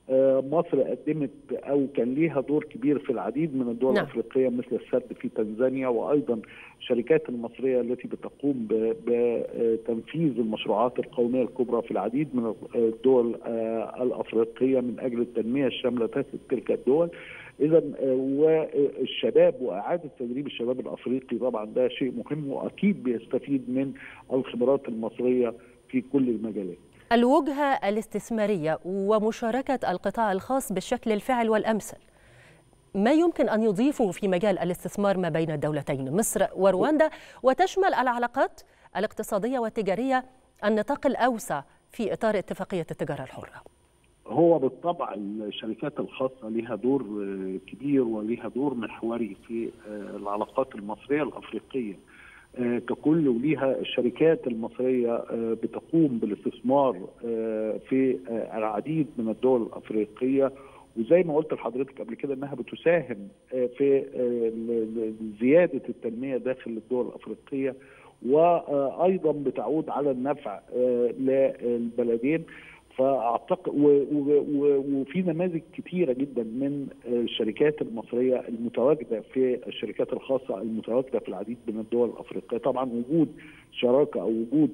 مصر قدمت او كان ليها دور كبير في العديد من الدول نعم. الافريقيه مثل السد في تنزانيا، وايضا الشركات المصريه التي بتقوم بتنفيذ المشروعات القوميه الكبرى في العديد من الدول الافريقيه من اجل التنميه الشامله تلك الدول. اذا والشباب واعاده تدريب الشباب الافريقي طبعا ده شيء مهم، واكيد بيستفيد من الخبرات المصريه في كل المجالات. الوجهة الاستثمارية ومشاركة القطاع الخاص بالشكل الفاعل والأمثل، ما يمكن أن يضيفه في مجال الاستثمار ما بين الدولتين مصر ورواندا، وتشمل العلاقات الاقتصادية والتجارية النطاق الأوسع في إطار اتفاقية التجارة الحرة؟ هو بالطبع الشركات الخاصة لها دور كبير ولها دور محوري في العلاقات المصرية الأفريقية ككل، وليها الشركات المصرية بتقوم بالاستثمار في العديد من الدول الأفريقية، وزي ما قلت لحضرتك قبل كده انها بتساهم في زيادة التنمية داخل الدول الأفريقية، وأيضا بتعود على النفع للبلدين. فاعتقد وفي نماذج كثيره جدا من الشركات المصريه المتواجده في الشركات الخاصه المتواجده في العديد من الدول الافريقيه. طبعا وجود شراكه او وجود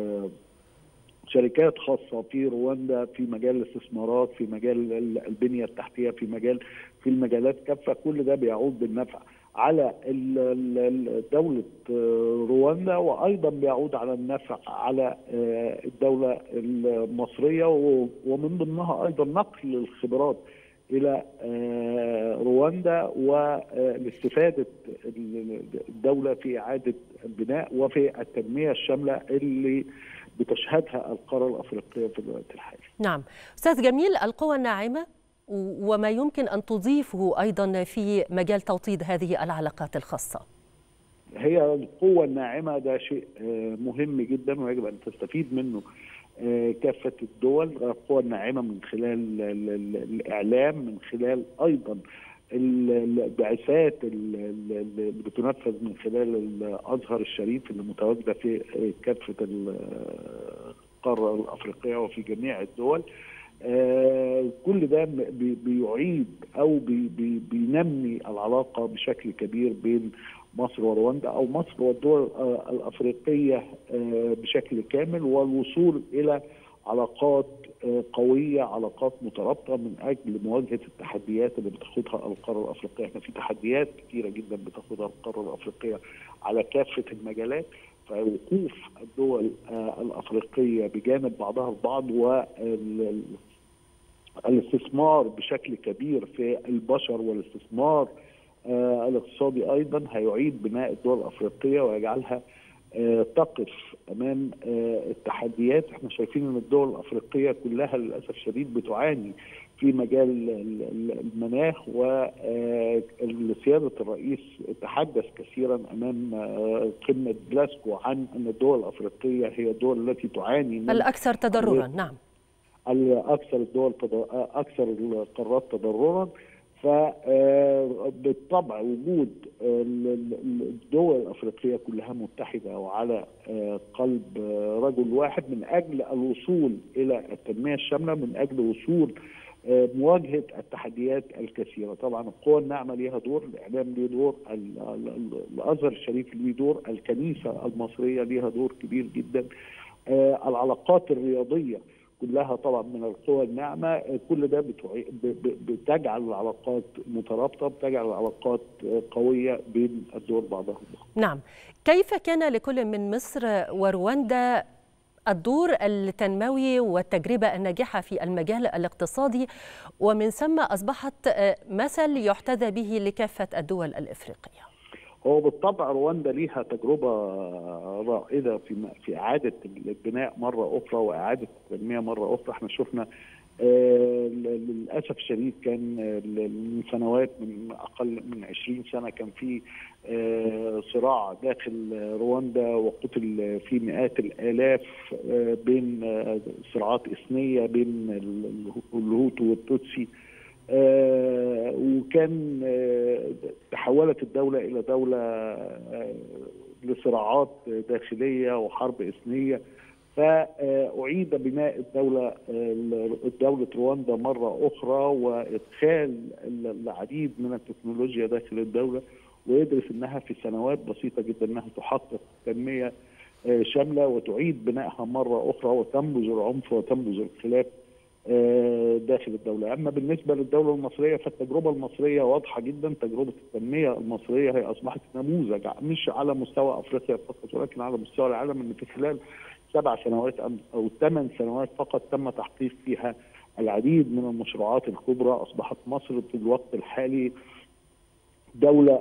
شركات خاصه في رواندا في مجال الاستثمارات، في مجال البنيه التحتيه، في مجال في المجالات كافه، كل ده بيعود بالنفع على دولة رواندا، وأيضا بيعود على النفع على الدولة المصرية، ومن ضمنها أيضا نقل الخبرات إلى رواندا والاستفادة الدولة في إعادة البناء وفي التنمية الشاملة اللي بتشهدها القارة الأفريقية في الوقت الحالي. نعم أستاذ جميل، القوى الناعمة وما يمكن أن تضيفه أيضا في مجال توطيد هذه العلاقات الخاصة. هي القوة الناعمة ده شيء مهم جدا ويجب أن تستفيد منه كافة الدول. القوة الناعمة من خلال الإعلام، من خلال أيضا البعثات اللي بتنفذ من خلال الأزهر الشريف اللي متواجدة في كافة القارة الأفريقية وفي جميع الدول. آه كل ده بي بيعيد او بي بي بينمي العلاقه بشكل كبير بين مصر ورواندا او مصر والدول آه الافريقيه آه بشكل كامل، والوصول الى علاقات آه قويه، علاقات مترابطه من اجل مواجهه التحديات اللي بتاخدها القاره الافريقيه. احنا في تحديات كثيره جدا بتاخدها القاره الافريقيه على كافه المجالات، فوقوف الدول آه الافريقيه بجانب بعضها البعض والاستثمار بشكل كبير في البشر والاستثمار آه الاقتصادي ايضا هيعيد بناء الدول الافريقيه ويجعلها آه تقف امام آه التحديات. احنا شايفين ان الدول الافريقيه كلها للاسف الشديد بتعاني في مجال المناخ، وسياده الرئيس تحدث كثيرا امام قمه جلاسكو عن ان الدول الافريقيه هي الدول التي تعاني من الاكثر تضررا. نعم، الاكثر الدول اكثر القارات تضررا. فبالطبع وجود الدول الافريقيه كلها متحده وعلى قلب رجل واحد من اجل الوصول الى التنميه الشامله، من اجل وصول مواجهه التحديات الكثيره. طبعا القوى الناعمه ليها دور، الاعلام ليه دور، الازهر الشريف ليه دور، الكنيسه المصريه ليها دور كبير جدا، العلاقات الرياضيه كلها طبعا من القوى الناعمه. كل ده بتجعل العلاقات مترابطه، بتجعل العلاقات قويه بين الدول بعضها البعض. نعم، كيف كان لكل من مصر ورواندا الدور التنموي والتجربة الناجحة في المجال الاقتصادي، ومن ثم أصبحت مثل يحتذى به لكافة الدول الإفريقية؟ هو بالطبع رواندا ليها تجربة رائدة في في إعادة البناء مرة أخرى وإعادة التنمية مرة أخرى. احنا شفنا آه للأسف الشديد كان من سنوات، من أقل من عشرين سنة، كان في آه صراع داخل رواندا وقتل في مئات الآلاف آه بين آه صراعات إثنية بين الهوتو والتوتسي. آه وكان آه تحولت الدولة إلى دولة آه لصراعات داخلية وحرب إثنية. فأعيد بناء الدولة دولة رواندا مرة أخرى وإدخال العديد من التكنولوجيا داخل الدولة، ويدرس أنها في سنوات بسيطة جدا أنها تحقق تنمية شاملة وتعيد بنائها مرة أخرى وتنبذ العنف وتنبذ الخلاف داخل الدولة. أما بالنسبة للدولة المصرية فالتجربة المصرية واضحة جدا. تجربة التنمية المصرية هي أصبحت نموذج مش على مستوى أفريقيا فقط ولكن على مستوى العالم، أن في خلال سبع سنوات أو ثمان سنوات فقط تم تحقيق فيها العديد من المشروعات الكبرى. أصبحت مصر في الوقت الحالي دولة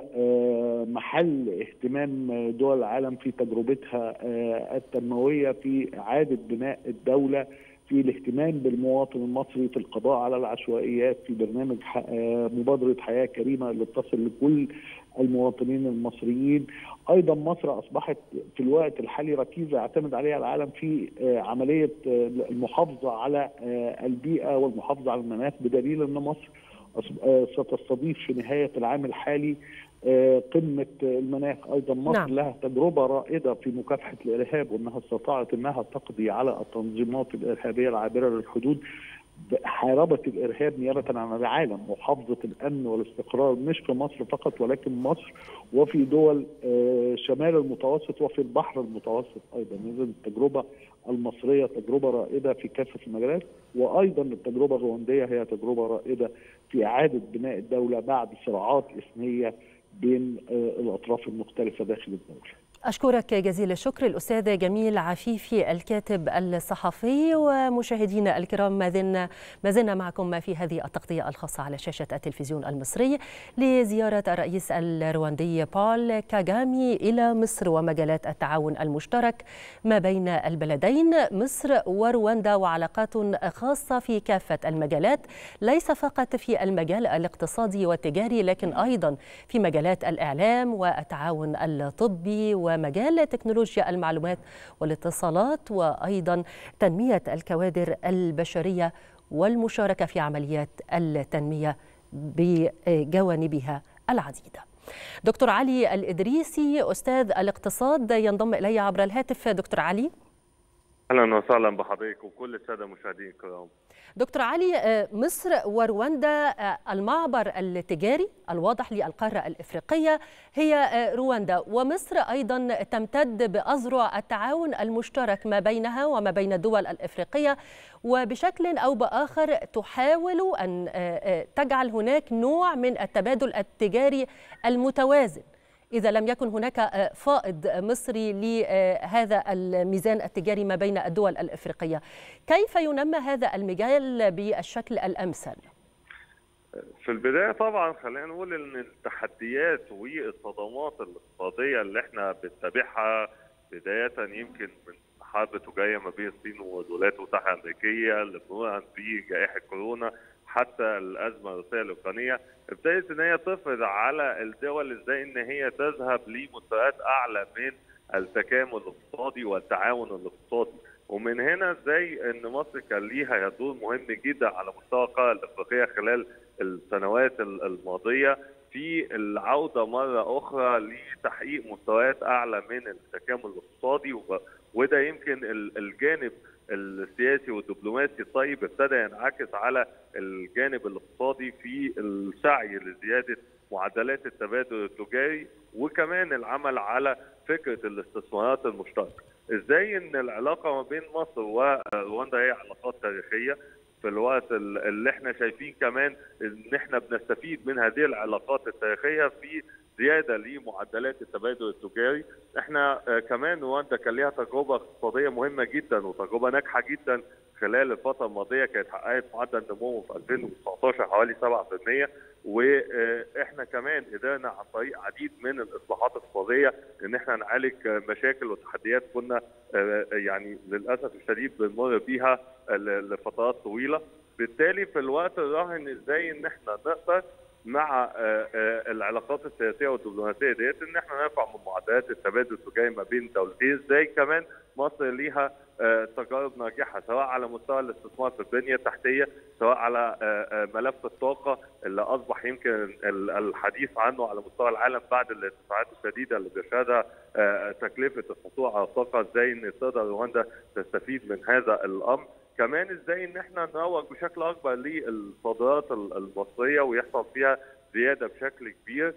محل اهتمام دول العالم في تجربتها التنموية، في إعادة بناء الدولة، في الاهتمام بالمواطن المصري، في القضاء على العشوائيات، في برنامج مبادرة حياة كريمة اللي بتصل لكل المواطنين المصريين. أيضا مصر أصبحت في الوقت الحالي ركيزة يعتمد عليها العالم في عملية المحافظة على البيئة والمحافظة على المناخ، بدليل أن مصر ستستضيف في نهاية العام الحالي قمة المناخ. أيضا مصر نعم. لها تجربة رائدة في مكافحة الإرهاب، وأنها استطاعت أنها تقضي على التنظيمات الإرهابية العابرة للحدود، حاربت الإرهاب نيابة عن العالم، محافظة الأمن والاستقرار مش في مصر فقط ولكن مصر وفي دول شمال المتوسط وفي البحر المتوسط أيضا. إذن التجربة المصرية تجربة رائدة في كافة المجالات، وأيضا التجربة الرواندية هي تجربة رائدة في إعادة بناء الدولة بعد صراعات إثنية بين الأطراف المختلفة داخل الدولة. أشكرك جزيل الشكر الأستاذ جميل عفيفي الكاتب الصحفي. ومشاهدينا الكرام ما زلنا ما زلنا معكم في هذه التغطية الخاصة على شاشة التلفزيون المصري لزيارة الرئيس الرواندي بول كاغامي إلى مصر ومجالات التعاون المشترك ما بين البلدين مصر ورواندا، وعلاقات خاصة في كافة المجالات، ليس فقط في المجال الاقتصادي والتجاري لكن أيضا في مجالات الإعلام والتعاون الطبي ومجال تكنولوجيا المعلومات والاتصالات، وأيضا تنمية الكوادر البشرية والمشاركة في عمليات التنمية بجوانبها العديدة. دكتور علي الإدريسي أستاذ الاقتصاد ينضم إلي عبر الهاتف. دكتور علي، أهلا وسهلا بحضرتك وكل السادة المشاهدين الكرام. دكتور علي، مصر ورواندا المعبر التجاري الواضح للقارة الإفريقية هي رواندا، ومصر أيضا تمتد بأذرع التعاون المشترك ما بينها وما بين الدول الإفريقية، وبشكل أو بآخر تحاول أن تجعل هناك نوع من التبادل التجاري المتوازن إذا لم يكن هناك فائض مصري لهذا الميزان التجاري ما بين الدول الإفريقية. كيف ينمى هذا المجال بالشكل الأمثل؟ في البداية طبعا خلينا نقول أن التحديات والصدمات الاقتصادية اللي احنا بنتابعها بداية يمكن من حرب تجارية ما بين الصين والولايات المتحدة الأمريكية لمرورا بجائحة كورونا حتى الأزمة الروسية الأوكرانية، ابتدت ان هي تفرض على الدول ازاي ان هي تذهب لمستويات اعلى من التكامل الاقتصادي والتعاون الاقتصادي، ومن هنا ازاي ان مصر كان ليها دور مهم جدا على مستوى القاره الافريقيه خلال السنوات الماضيه في العوده مره اخرى لتحقيق مستويات اعلى من التكامل الاقتصادي، وده يمكن الجانب السياسي والدبلوماسي الطيب ابتدى ينعكس على الجانب الاقتصادي في السعي لزياده معدلات التبادل التجاري، وكمان العمل على فكره الاستثمارات المشتركه. ازاي ان العلاقه ما بين مصر ورواندا هي علاقات تاريخيه في الوقت اللي احنا شايفين كمان ان احنا بنستفيد من هذه العلاقات التاريخيه في زياده لمعدلات التبادل التجاري. احنا كمان رواندا كان ليها تجربه اقتصاديه مهمه جدا وتجربه ناجحه جدا خلال الفتره الماضيه، كانت حققت معدل نمو في ألفين وتسعطاشر حوالي سبعة بالمئة، واحنا كمان قدرنا عن طريق عديد من الاصلاحات الاقتصاديه ان احنا نعالج مشاكل وتحديات كنا يعني للاسف الشديد بنمر بيها لفترات طويله. بالتالي في الوقت الراهن ازاي ان احنا نقدر مع العلاقات السياسيه والدبلوماسيه ديت ان احنا نرفع من معدلات التبادل التجاري ما بين دولتين، ازاي كمان مصر ليها تجارب ناجحه سواء على مستوى الاستثمار في البنيه التحتيه، سواء على ملف الطاقه اللي اصبح يمكن الحديث عنه على مستوى العالم بعد الارتفاعات الشديده اللي بيشهدها تكلفه الحصول على الطاقه. ازاي ان تقدر رواندا تستفيد من هذا الامر، كمان ازاي ان احنا نروج بشكل اكبر للصادرات المصريه ويحصل فيها زياده بشكل كبير.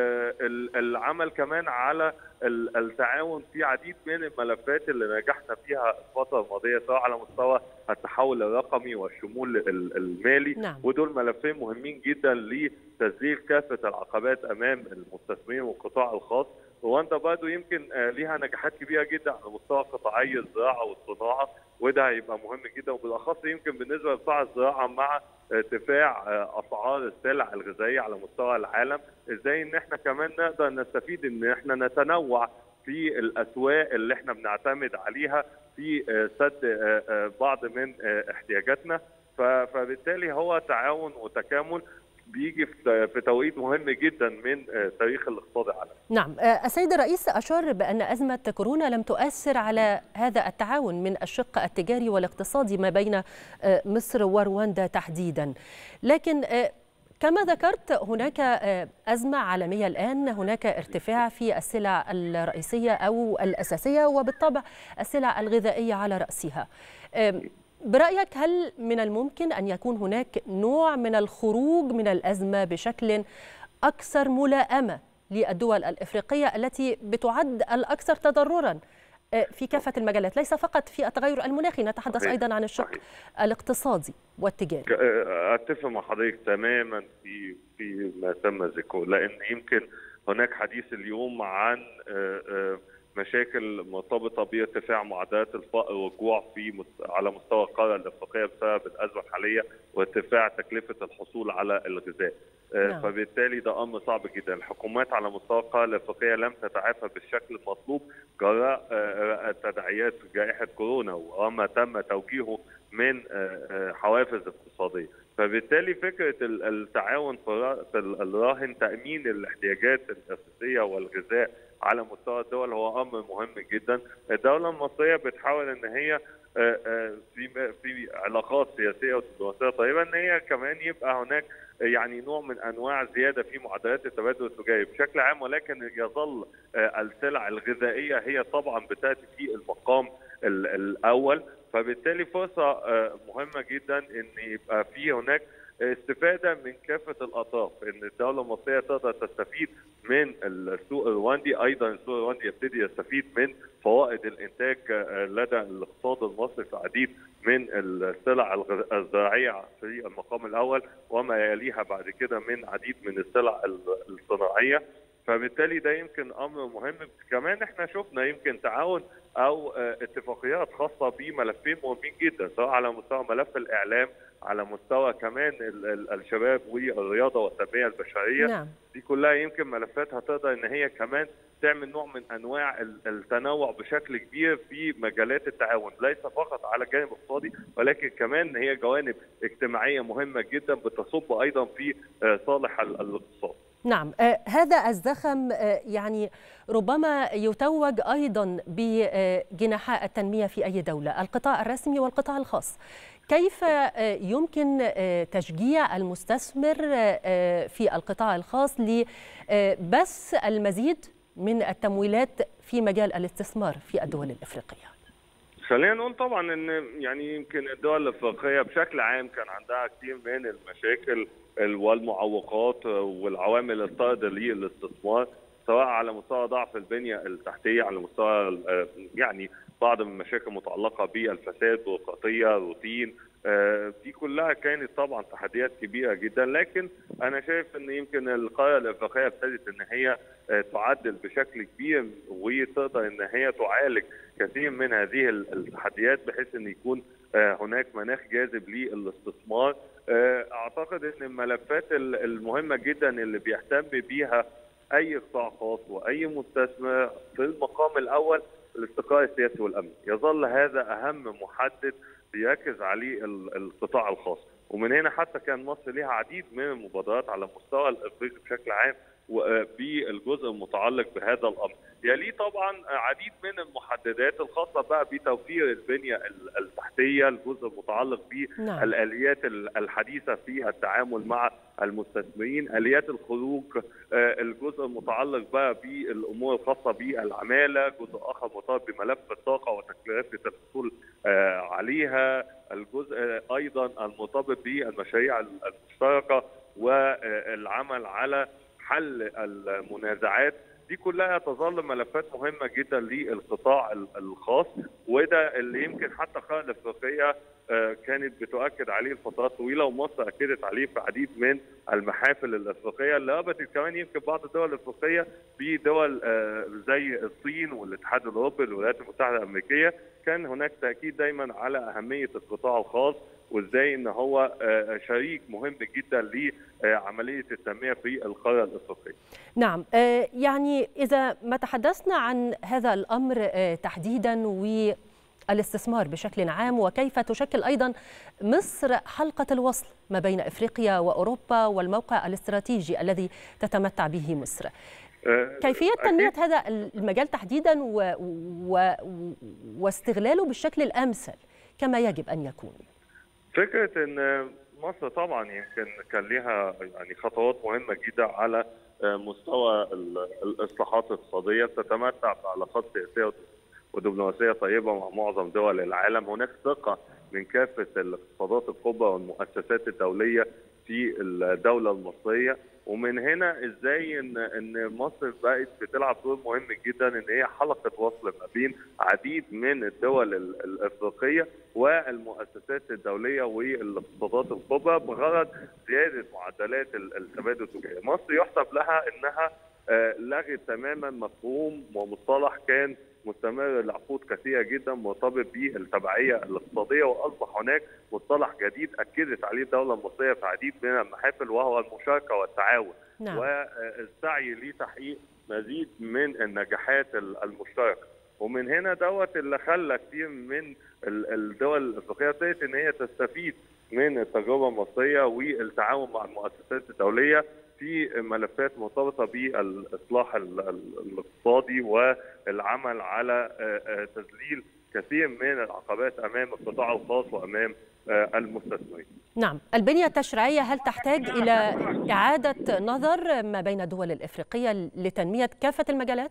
العمل كمان على التعاون في عديد من الملفات اللي نجحنا فيها الفتره الماضيه، سواء على مستوى التحول الرقمي والشمول المالي. نعم. ودول ملفين مهمين جدا لتذليل كافه العقبات امام المستثمرين والقطاع الخاص. رواندا برضه يمكن ليها نجاحات كبيره جدا على مستوى قطاعي الزراعه والصناعه، وده هيبقى مهم جدا، وبالاخص يمكن بالنسبه لقطاع الزراعه مع ارتفاع اسعار السلع الغذائيه على مستوى العالم. ازاي ان احنا كمان نقدر نستفيد ان احنا نتنوع في الاسواق اللي احنا بنعتمد عليها في سد بعض من احتياجاتنا. فبالتالي هو تعاون وتكامل بيجي في توقيت مهم جدا من تاريخ الاقتصاد العالمي. نعم، السيد الرئيس أشار بأن أزمة كورونا لم تؤثر على هذا التعاون من الشق التجاري والاقتصادي ما بين مصر ورواندا تحديدا، لكن كما ذكرت هناك أزمة عالمية الآن، هناك ارتفاع في السلع الرئيسية أو الأساسية وبالطبع السلع الغذائية على رأسها. برأيك هل من الممكن أن يكون هناك نوع من الخروج من الأزمة بشكل أكثر ملائمة للدول الإفريقية التي بتعد الأكثر تضرراً في كافة المجالات، ليس فقط في التغير المناخي، نتحدث صحيح. أيضاً عن الشق صحيح. الاقتصادي والتجاري؟ أتفق مع حضرتك تماماً في في ما تم ذكره، لأن يمكن هناك حديث اليوم عن مشاكل مرتبطه بارتفاع معدلات الفقر والجوع في مست... على مستوى القاره الافريقيه بسبب الازمه الحاليه وارتفاع تكلفه الحصول على الغذاء. نعم. فبالتالي ده امر صعب جدا. الحكومات على مستوى القاره الافريقيه لم تتعافى بالشكل المطلوب جراء تداعيات جائحه كورونا وما تم توجيهه من حوافز اقتصاديه. فبالتالي فكره التعاون في الراهن تامين الاحتياجات الاساسيه والغذاء على مستوى الدول هو امر مهم جدا. الدوله المصريه بتحاول ان هي في في علاقات سياسيه ودبلوماسيه طيبه ان هي كمان يبقى هناك يعني نوع من انواع زياده في معدلات التبادل التجاري بشكل عام، ولكن يظل السلع الغذائيه هي طبعا بتاتي في المقام الاول. فبالتالي فرصه مهمه جدا ان يبقى في هناك استفاده من كافه الاطراف، ان الدوله المصريه تقدر تستفيد من السوق الرواندي، ايضا السوق الرواندي يبتدي يستفيد من فوائد الانتاج لدى الاقتصاد المصري في عديد من السلع الزراعيه في المقام الاول، وما يليها بعد كده من عديد من السلع الصناعيه. فبالتالي ده يمكن امر مهم. كمان احنا شفنا يمكن تعاون او اتفاقيات خاصه بملفين مهمين جدا، سواء على مستوى ملف الاعلام، على مستوى كمان الشباب والرياضه والتنميه البشريه. نعم. دي كلها يمكن ملفات هتقدر ان هي كمان تعمل نوع من انواع التنوع بشكل كبير في مجالات التعاون، ليس فقط على الجانب الاقتصادي ولكن كمان هي جوانب اجتماعيه مهمه جدا بتصب ايضا في صالح الاقتصاد. نعم، آه هذا الزخم آه يعني ربما يتوج أيضا بجناحاء التنمية في أي دولة، القطاع الرسمي والقطاع الخاص. كيف آه يمكن آه تشجيع المستثمر آه في القطاع الخاص لبث المزيد من التمويلات في مجال الاستثمار في الدول الإفريقية؟ خلينا نقول طبعا ان يعني يمكن الدول الافريقيه بشكل عام كان عندها كثير من المشاكل والمعوقات والعوامل الطارده للاستثمار، سواء على مستوى ضعف البنيه التحتيه، على مستوى يعني بعض من المشاكل المتعلقه بالفساد، بيروقراطيه، روتين. دي كلها كانت طبعا تحديات كبيره جدا، لكن انا شايف ان يمكن القاره الافريقيه ابتدت ان هي تعدل بشكل كبير وتقدر ان هي تعالج كثير من هذه التحديات بحيث ان يكون هناك مناخ جاذب للاستثمار. اعتقد ان الملفات المهمه جدا اللي بيهتم بيها اي قطاع خاص واي مستثمر في المقام الاول الاستقرار السياسي والامن، يظل هذا اهم محدد بيركز عليه القطاع الخاص. ومن هنا حتى كان مصر لها عديد من المبادرات على مستوى الافريقي بشكل عام بالجزء المتعلق بهذا الامر. يليه طبعا عديد من المحددات الخاصه بقى بتوفير البنيه التحتيه، الجزء المتعلق بالاليات الحديثه في التعامل مع المستثمرين، اليات الخروج، الجزء المتعلق بقى بالامور الخاصه بالعماله، جزء اخر مرتبط بملف الطاقه وتكلفه الحصول عليها، الجزء ايضا المرتبط بالمشاريع المشتركه والعمل على حل المنازعات. دي كلها تظل ملفات مهمه جدا للقطاع الخاص، وده اللي يمكن حتى القاره الافريقيه كانت بتؤكد عليه لفترات طويله، ومصر اكدت عليه في عديد من المحافل الافريقيه اللي ربطت كمان يمكن بعض الدول الافريقيه بدول زي الصين والاتحاد الاوروبي والولايات المتحده الامريكيه. كان هناك تاكيد دايما على اهميه القطاع الخاص وازاي ان هو شريك مهم جدا لعمليه التنميه في القاره الافريقيه. نعم، يعني اذا ما تحدثنا عن هذا الامر تحديدا والاستثمار بشكل عام، وكيف تشكل ايضا مصر حلقه الوصل ما بين افريقيا واوروبا والموقع الاستراتيجي الذي تتمتع به مصر، كيفيه تنميه هذا المجال تحديدا و... و... واستغلاله بالشكل الامثل كما يجب ان يكون؟ فكره ان مصر طبعا يمكن كان لها يعني خطوات مهمه جدا على مستوى الاصلاحات الاقتصاديه، تتمتع بعلاقات سياسيه ودبلوماسيه طيبه مع معظم دول العالم. هناك ثقه من كافه الاقتصادات الكبرى والمؤسسات الدوليه في الدوله المصريه، ومن هنا ازاي ان ان مصر بقت بتلعب دور مهم جدا ان هي حلقه وصل ما بين عديد من الدول الافريقيه والمؤسسات الدوليه والاقتصادات الكبرى بغرض زياده معدلات التبادل التجاري. مصر يحسب لها انها لغت تماما مفهوم ومصطلح كان مستمر لعقود كثيره جدا مرتبط بالتبعيه الاقتصاديه، واصبح هناك مصطلح جديد اكدت عليه الدوله المصريه في عديد من المحافل وهو المشاركه والتعاون. نعم. والسعي لتحقيق مزيد من النجاحات المشتركه، ومن هنا دوت اللي خلى كثير من الدول الافريقيه ابتدت ان هي تستفيد من التجربه المصريه والتعاون مع المؤسسات الدوليه في ملفات مرتبطه بالاصلاح الاقتصادي والعمل على تذليل كثير من العقبات امام القطاع الخاص وامام المستثمرين. نعم، البنيه التشريعيه هل تحتاج الى اعاده نظر ما بين الدول الافريقيه لتنميه كافه المجالات؟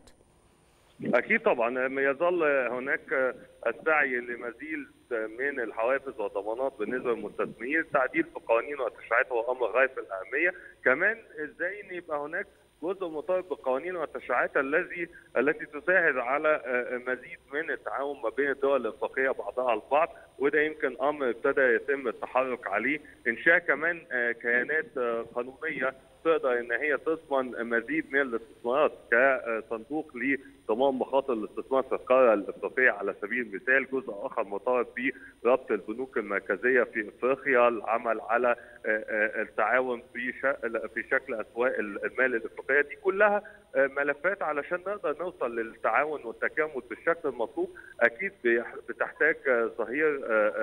اكيد طبعا، يظل هناك السعي لمزيد من الحوافز والضمانات بالنسبه للمستثمرين، التعديل في قوانين والتشريعات هو امر غايه في الاهميه، كمان ازاي ان يبقى هناك جزء مرتبط بالقوانين والتشريعات الذي التي تساعد على مزيد من التعاون ما بين الدول الافريقيه بعضها البعض، وده يمكن امر ابتدى يتم التحرك عليه. انشاء كمان كيانات قانونيه تقدر ان هي تضمن مزيد من الاستثمارات كصندوق لضمان مخاطر الاستثمار في القاره الافريقيه على سبيل المثال، جزء اخر مرتبط بربط البنوك المركزيه في افريقيا، العمل على التعاون في في شكل اسواق المال الافريقيه. دي كلها ملفات علشان نقدر نوصل للتعاون والتكامل بالشكل المطلوب، اكيد بتحتاج ظهير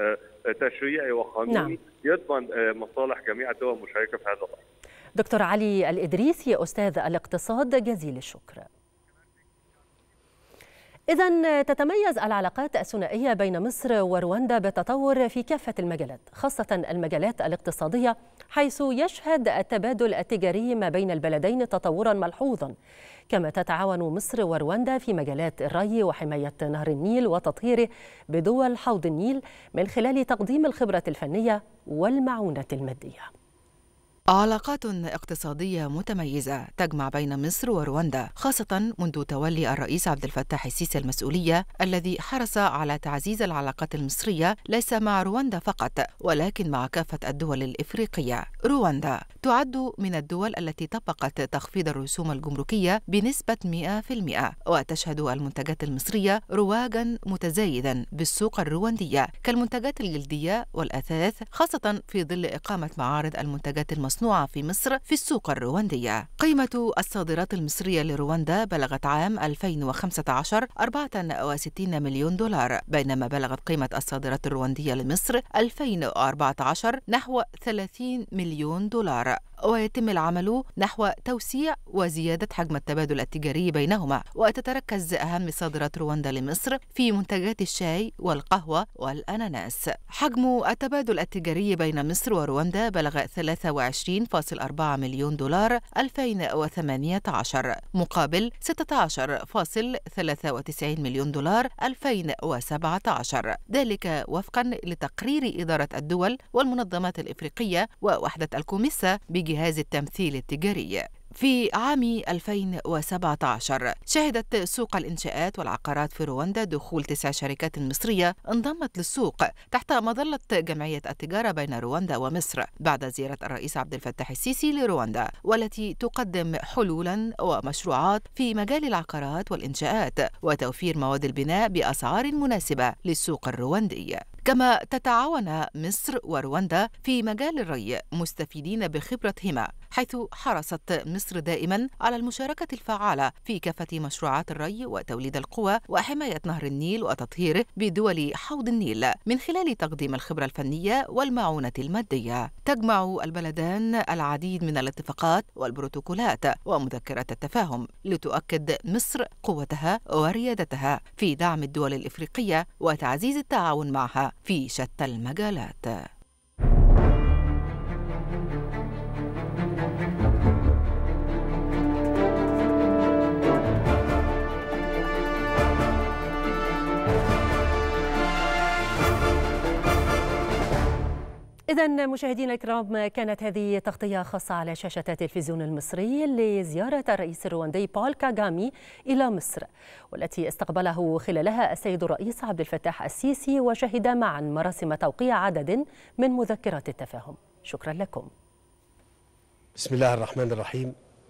تشريعي وقانوني نعم. يضمن مصالح جميع الدول المشاركه في هذا الامر. دكتور علي الإدريسي أستاذ الاقتصاد، جزيل الشكر. إذن تتميز العلاقات الثنائية بين مصر ورواندا بالتطور في كافة المجالات، خاصة المجالات الاقتصادية، حيث يشهد التبادل التجاري ما بين البلدين تطورا ملحوظا. كما تتعاون مصر ورواندا في مجالات الري وحماية نهر النيل وتطهيره بدول حوض النيل من خلال تقديم الخبرة الفنية والمعونة المادية. علاقات اقتصادية متميزة تجمع بين مصر ورواندا، خاصة منذ تولي الرئيس عبد الفتاح السيسي المسؤولية الذي حرص على تعزيز العلاقات المصرية ليس مع رواندا فقط ولكن مع كافة الدول الإفريقية. رواندا تعد من الدول التي طبقت تخفيض الرسوم الجمركية بنسبة مئة بالمئة، وتشهد المنتجات المصرية رواجا متزايدا بالسوق الرواندية كالمنتجات الجلدية والأثاث، خاصة في ظل إقامة معارض المنتجات المصرية مصنوعة في مصر في السوق الرواندية. قيمة الصادرات المصرية لرواندا بلغت عام ألفين وخمسة عشر أربعة وستين مليون دولار، بينما بلغت قيمة الصادرات الرواندية لمصر ألفين وأربعة عشر نحو ثلاثين مليون دولار. ويتم العمل نحو توسيع وزيادة حجم التبادل التجاري بينهما. وتتركز أهم صادرات رواندا لمصر في منتجات الشاي والقهوة والأناناس. حجم التبادل التجاري بين مصر ورواندا بلغ ثلاثة وعشرين فاصلة أربعة مليون دولار ألفين وثمانية عشر مقابل ستة عشر فاصلة ثلاثة وتسعين مليون دولار ألفين وسبعة عشر، ذلك وفقا لتقرير إدارة الدول والمنظمات الإفريقية ووحدة الكوميسا بجهاز التمثيل التجاري. في عام ألفين وسبعة عشر شهدت سوق الإنشاءات والعقارات في رواندا دخول تسع شركات مصرية انضمت للسوق تحت مظلة جمعية التجارة بين رواندا ومصر بعد زيارة الرئيس عبد الفتاح السيسي لرواندا، والتي تقدم حلولا ومشروعات في مجال العقارات والإنشاءات وتوفير مواد البناء بأسعار مناسبة للسوق الرواندي. كما تتعاون مصر ورواندا في مجال الري مستفيدين بخبرتهما، حيث حرصت مصر دائما على المشاركة الفعالة في كافة مشروعات الري وتوليد القوى وحماية نهر النيل وتطهيره بدول حوض النيل من خلال تقديم الخبرة الفنية والمعونة المادية. تجمع البلدان العديد من الاتفاقات والبروتوكولات ومذكرات التفاهم لتؤكد مصر قوتها وريادتها في دعم الدول الإفريقية وتعزيز التعاون معها في شتى المجالات. إذن مشاهدينا الكرام، كانت هذه تغطية خاصة على شاشة التلفزيون المصري لزيارة الرئيس الرواندي بول كاغامي إلى مصر، والتي استقبله خلالها السيد الرئيس عبد الفتاح السيسي وشهد معا مراسم توقيع عدد من مذكرات التفاهم. شكرا لكم. بسم الله الرحمن الرحيم.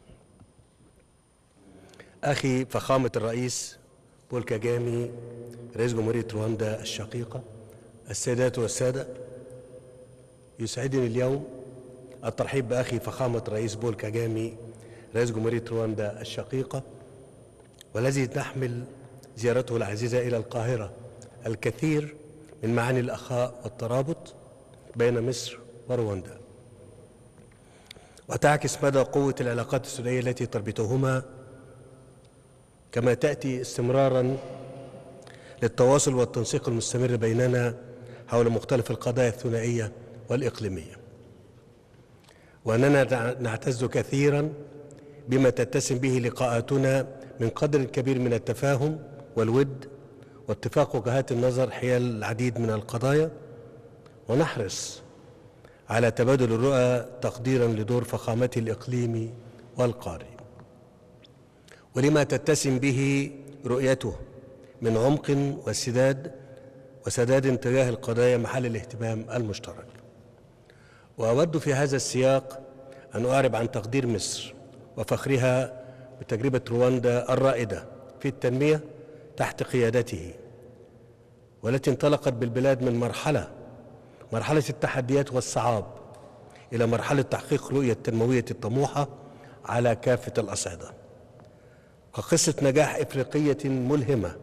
أخي فخامة الرئيس بول كاغامي رئيس جمهورية رواندا الشقيقة، السيدات والسادة، يسعدني اليوم الترحيب بأخي فخامة الرئيس بول كاغامي رئيس جمهورية رواندا الشقيقة، والذي تحمل زيارته العزيزة إلى القاهرة الكثير من معاني الأخاء والترابط بين مصر ورواندا، وتعكس مدى قوة العلاقات الثنائية التي تربطهما، كما تأتي استمرارا للتواصل والتنسيق المستمر بيننا حول مختلف القضايا الثنائية والإقليمية، وأننا نعتز كثيرا بما تتسم به لقاءاتنا من قدر كبير من التفاهم والود واتفاق وجهات النظر حيال العديد من القضايا، ونحرص على تبادل الرؤى تقديرا لدور فخامته الإقليمي والقاري، ولما تتسم به رؤيته من عمق وسداد وسداد تجاه القضايا محل الاهتمام المشترك. وأود في هذا السياق أن أعرب عن تقدير مصر وفخرها بتجربة رواندا الرائدة في التنمية تحت قيادته، والتي انطلقت بالبلاد من مرحلة مرحلة التحديات والصعاب إلى مرحلة تحقيق رؤية تنموية الطموحة على كافة الأصعدة، كقصة نجاح إفريقية ملهمة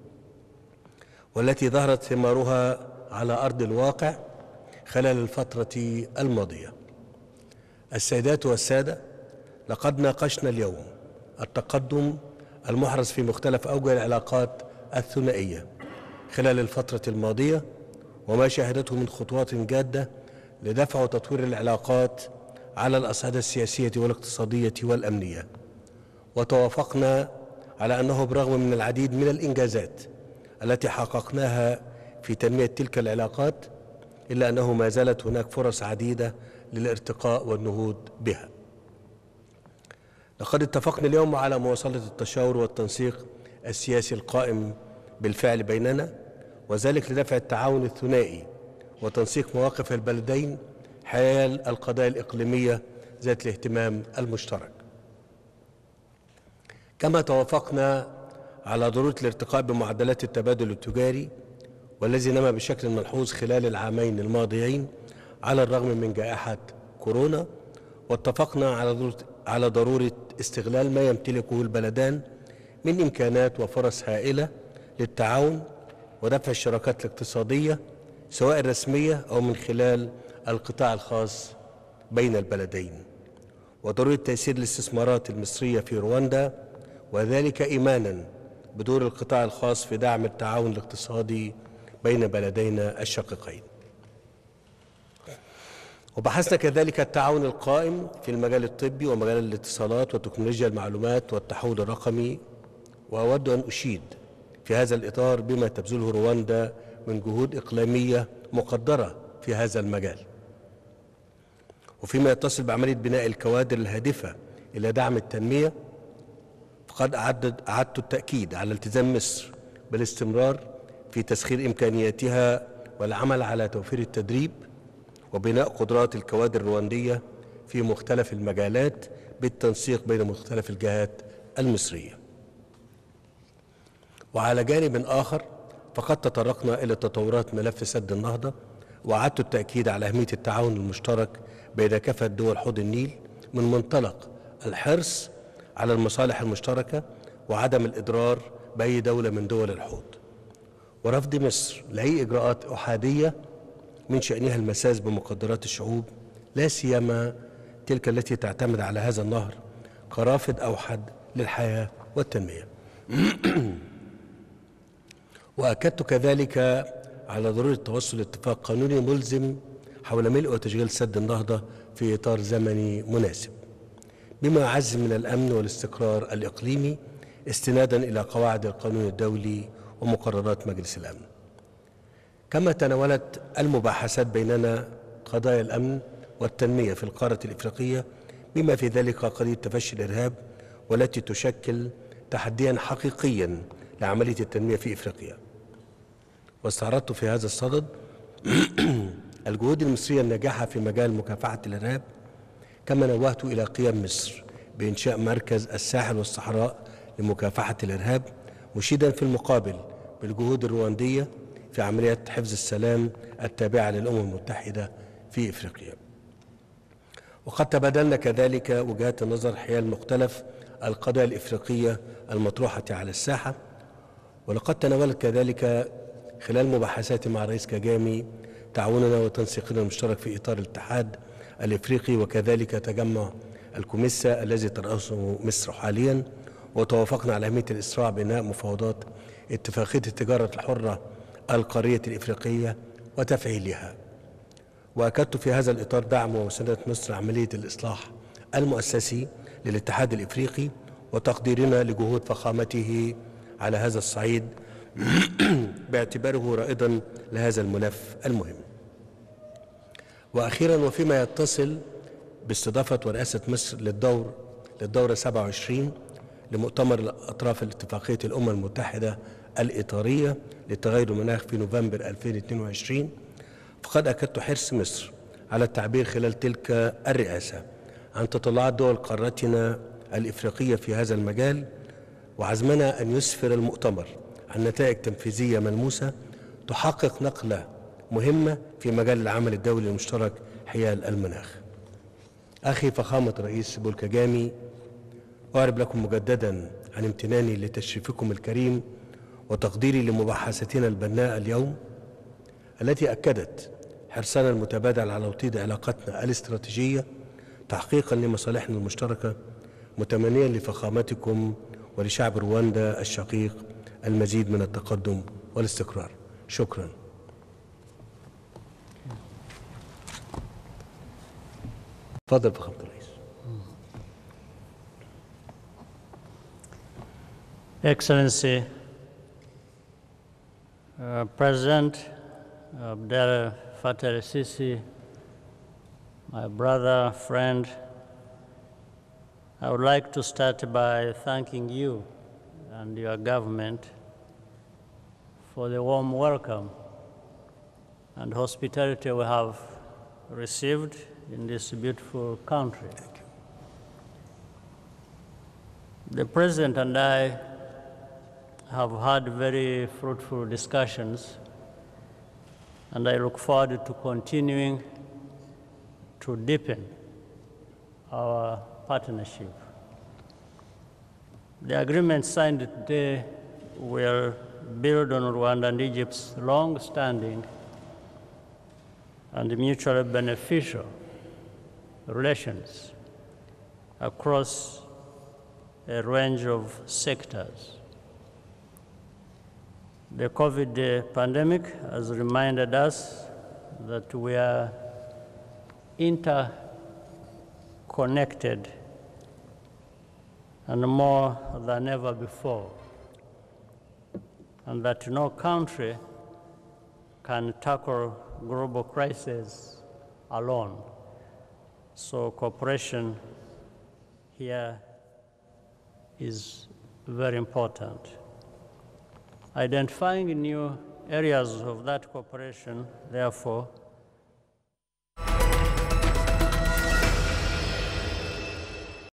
والتي ظهرت ثمارها على أرض الواقع خلال الفترة الماضية. السيدات والسادة، لقد ناقشنا اليوم التقدم المحرز في مختلف أوجه العلاقات الثنائية خلال الفترة الماضية وما شاهدته من خطوات جادة لدفع وتطوير العلاقات على الأصعدة السياسية والاقتصادية والأمنية، وتوافقنا على أنه برغم من العديد من الإنجازات التي حققناها في تنمية تلك العلاقات، إلا أنه ما زالت هناك فرص عديدة للارتقاء والنهوض بها. لقد اتفقنا اليوم على مواصلة التشاور والتنسيق السياسي القائم بالفعل بيننا، وذلك لدفع التعاون الثنائي وتنسيق مواقف البلدين حيال القضايا الإقليمية ذات الاهتمام المشترك. كما توافقنا على ضرورة الارتقاء بمعدلات التبادل التجاري، والذي نما بشكل ملحوظ خلال العامين الماضيين على الرغم من جائحة كورونا، واتفقنا على ضرورة على ضرورة استغلال ما يمتلكه البلدان من إمكانات وفرص هائلة للتعاون ودفع الشراكات الاقتصادية سواء الرسمية أو من خلال القطاع الخاص بين البلدين. وضرورة تيسير الاستثمارات المصرية في رواندا، وذلك إيمانا بدور القطاع الخاص في دعم التعاون الاقتصادي بين بلدينا الشقيقين. وبحثنا كذلك التعاون القائم في المجال الطبي ومجال الاتصالات وتكنولوجيا المعلومات والتحول الرقمي، وأود أن أشيد في هذا الإطار بما تبذله رواندا من جهود إقليمية مقدرة في هذا المجال. وفيما يتصل بعملية بناء الكوادر الهادفة إلى دعم التنمية، فقد أعدت التأكيد على التزام مصر بالاستمرار في تسخير إمكانياتها والعمل على توفير التدريب وبناء قدرات الكوادر الرواندية في مختلف المجالات بالتنسيق بين مختلف الجهات المصرية. وعلى جانب آخر فقد تطرقنا إلى تطورات ملف سد النهضة، وأعدت التأكيد على أهمية التعاون المشترك بين كافة دول حوض النيل من منطلق الحرص على المصالح المشتركة وعدم الإضرار بأي دولة من دول الحوض، ورفض مصر لأي إجراءات أحادية من شأنها المساس بمقدرات الشعوب، لا سيما تلك التي تعتمد على هذا النهر كرافد أوحد للحياة والتنمية. وأكدت كذلك على ضرورة توصل اتفاق قانوني ملزم حول ملء وتشغيل سد النهضة في إطار زمني مناسب، بما يعزز من الأمن والاستقرار الإقليمي استنادا إلى قواعد القانون الدولي ومقررات مجلس الأمن. كما تناولت المباحثات بيننا قضايا الأمن والتنمية في القارة الإفريقية، بما في ذلك قضية تفشي الإرهاب، والتي تشكل تحديا حقيقيا لعملية التنمية في إفريقيا. واستعرضت في هذا الصدد الجهود المصرية الناجحة في مجال مكافحة الإرهاب، كما نوهت إلى قيام مصر بإنشاء مركز الساحل والصحراء لمكافحة الإرهاب، مشيدا في المقابل بالجهود الرواندية في عملية حفظ السلام التابعة للأمم المتحدة في إفريقيا. وقد تبادلنا كذلك وجهات النظر حيال مختلف القضايا الإفريقية المطروحة على الساحة، ولقد تناولت كذلك خلال مباحثاتي مع الرئيس كاجامي تعاوننا وتنسيقنا المشترك في إطار الاتحاد الإفريقي، وكذلك تجمع الكوميسا الذي ترأسه مصر حاليا، وتوافقنا على أهمية الإسراع بإنهاء مفاوضات اتفاقية التجارة الحرة القارية الإفريقية وتفعيلها. وأكدت في هذا الإطار دعم ومساندة مصر عملية الإصلاح المؤسسي للاتحاد الإفريقي، وتقديرنا لجهود فخامته على هذا الصعيد باعتباره رائدا لهذا الملف المهم. وأخيرا، وفيما يتصل باستضافة ورئاسة مصر للدور للدورة سبعة وعشرين لمؤتمر الأطراف الاتفاقية الأمم المتحدة الإطارية لتغير المناخ في نوفمبر ألفين واثنين وعشرين، فقد أكدت حرص مصر على التعبير خلال تلك الرئاسة عن تطلعات دول قارتنا الإفريقية في هذا المجال، وعزمنا أن يسفر المؤتمر عن نتائج تنفيذية ملموسة تحقق نقلة مهمة في مجال العمل الدولي المشترك حيال المناخ. أخي فخامة الرئيس بول كاجامي، أعرب لكم مجددا عن امتناني لتشريفكم الكريم وتقديري لمباحثتنا البناءة اليوم، التي أكدت حرصنا المتبادل على توطيد علاقتنا الاستراتيجية تحقيقا لمصالحنا المشتركة، متمنيا لفخامتكم ولشعب رواندا الشقيق المزيد من التقدم والاستقرار. شكرا. تفضل فخامة الرئيس. Excellency, uh, President Abdel Fattah el-Sisi, my brother, friend, I would like to start by thanking you and your government for the warm welcome and hospitality we have received in this beautiful country. The President and I have had very fruitful discussions, and I look forward to continuing to deepen our partnership. The agreement signed today will build on Rwanda and Egypt's long-standing and mutually beneficial relations across a range of sectors. The COVID pandemic has reminded us that we are interconnected and more than ever before, and that no country can tackle global crises alone. So cooperation here is very important. Identifying new areas of that cooperation, therefore,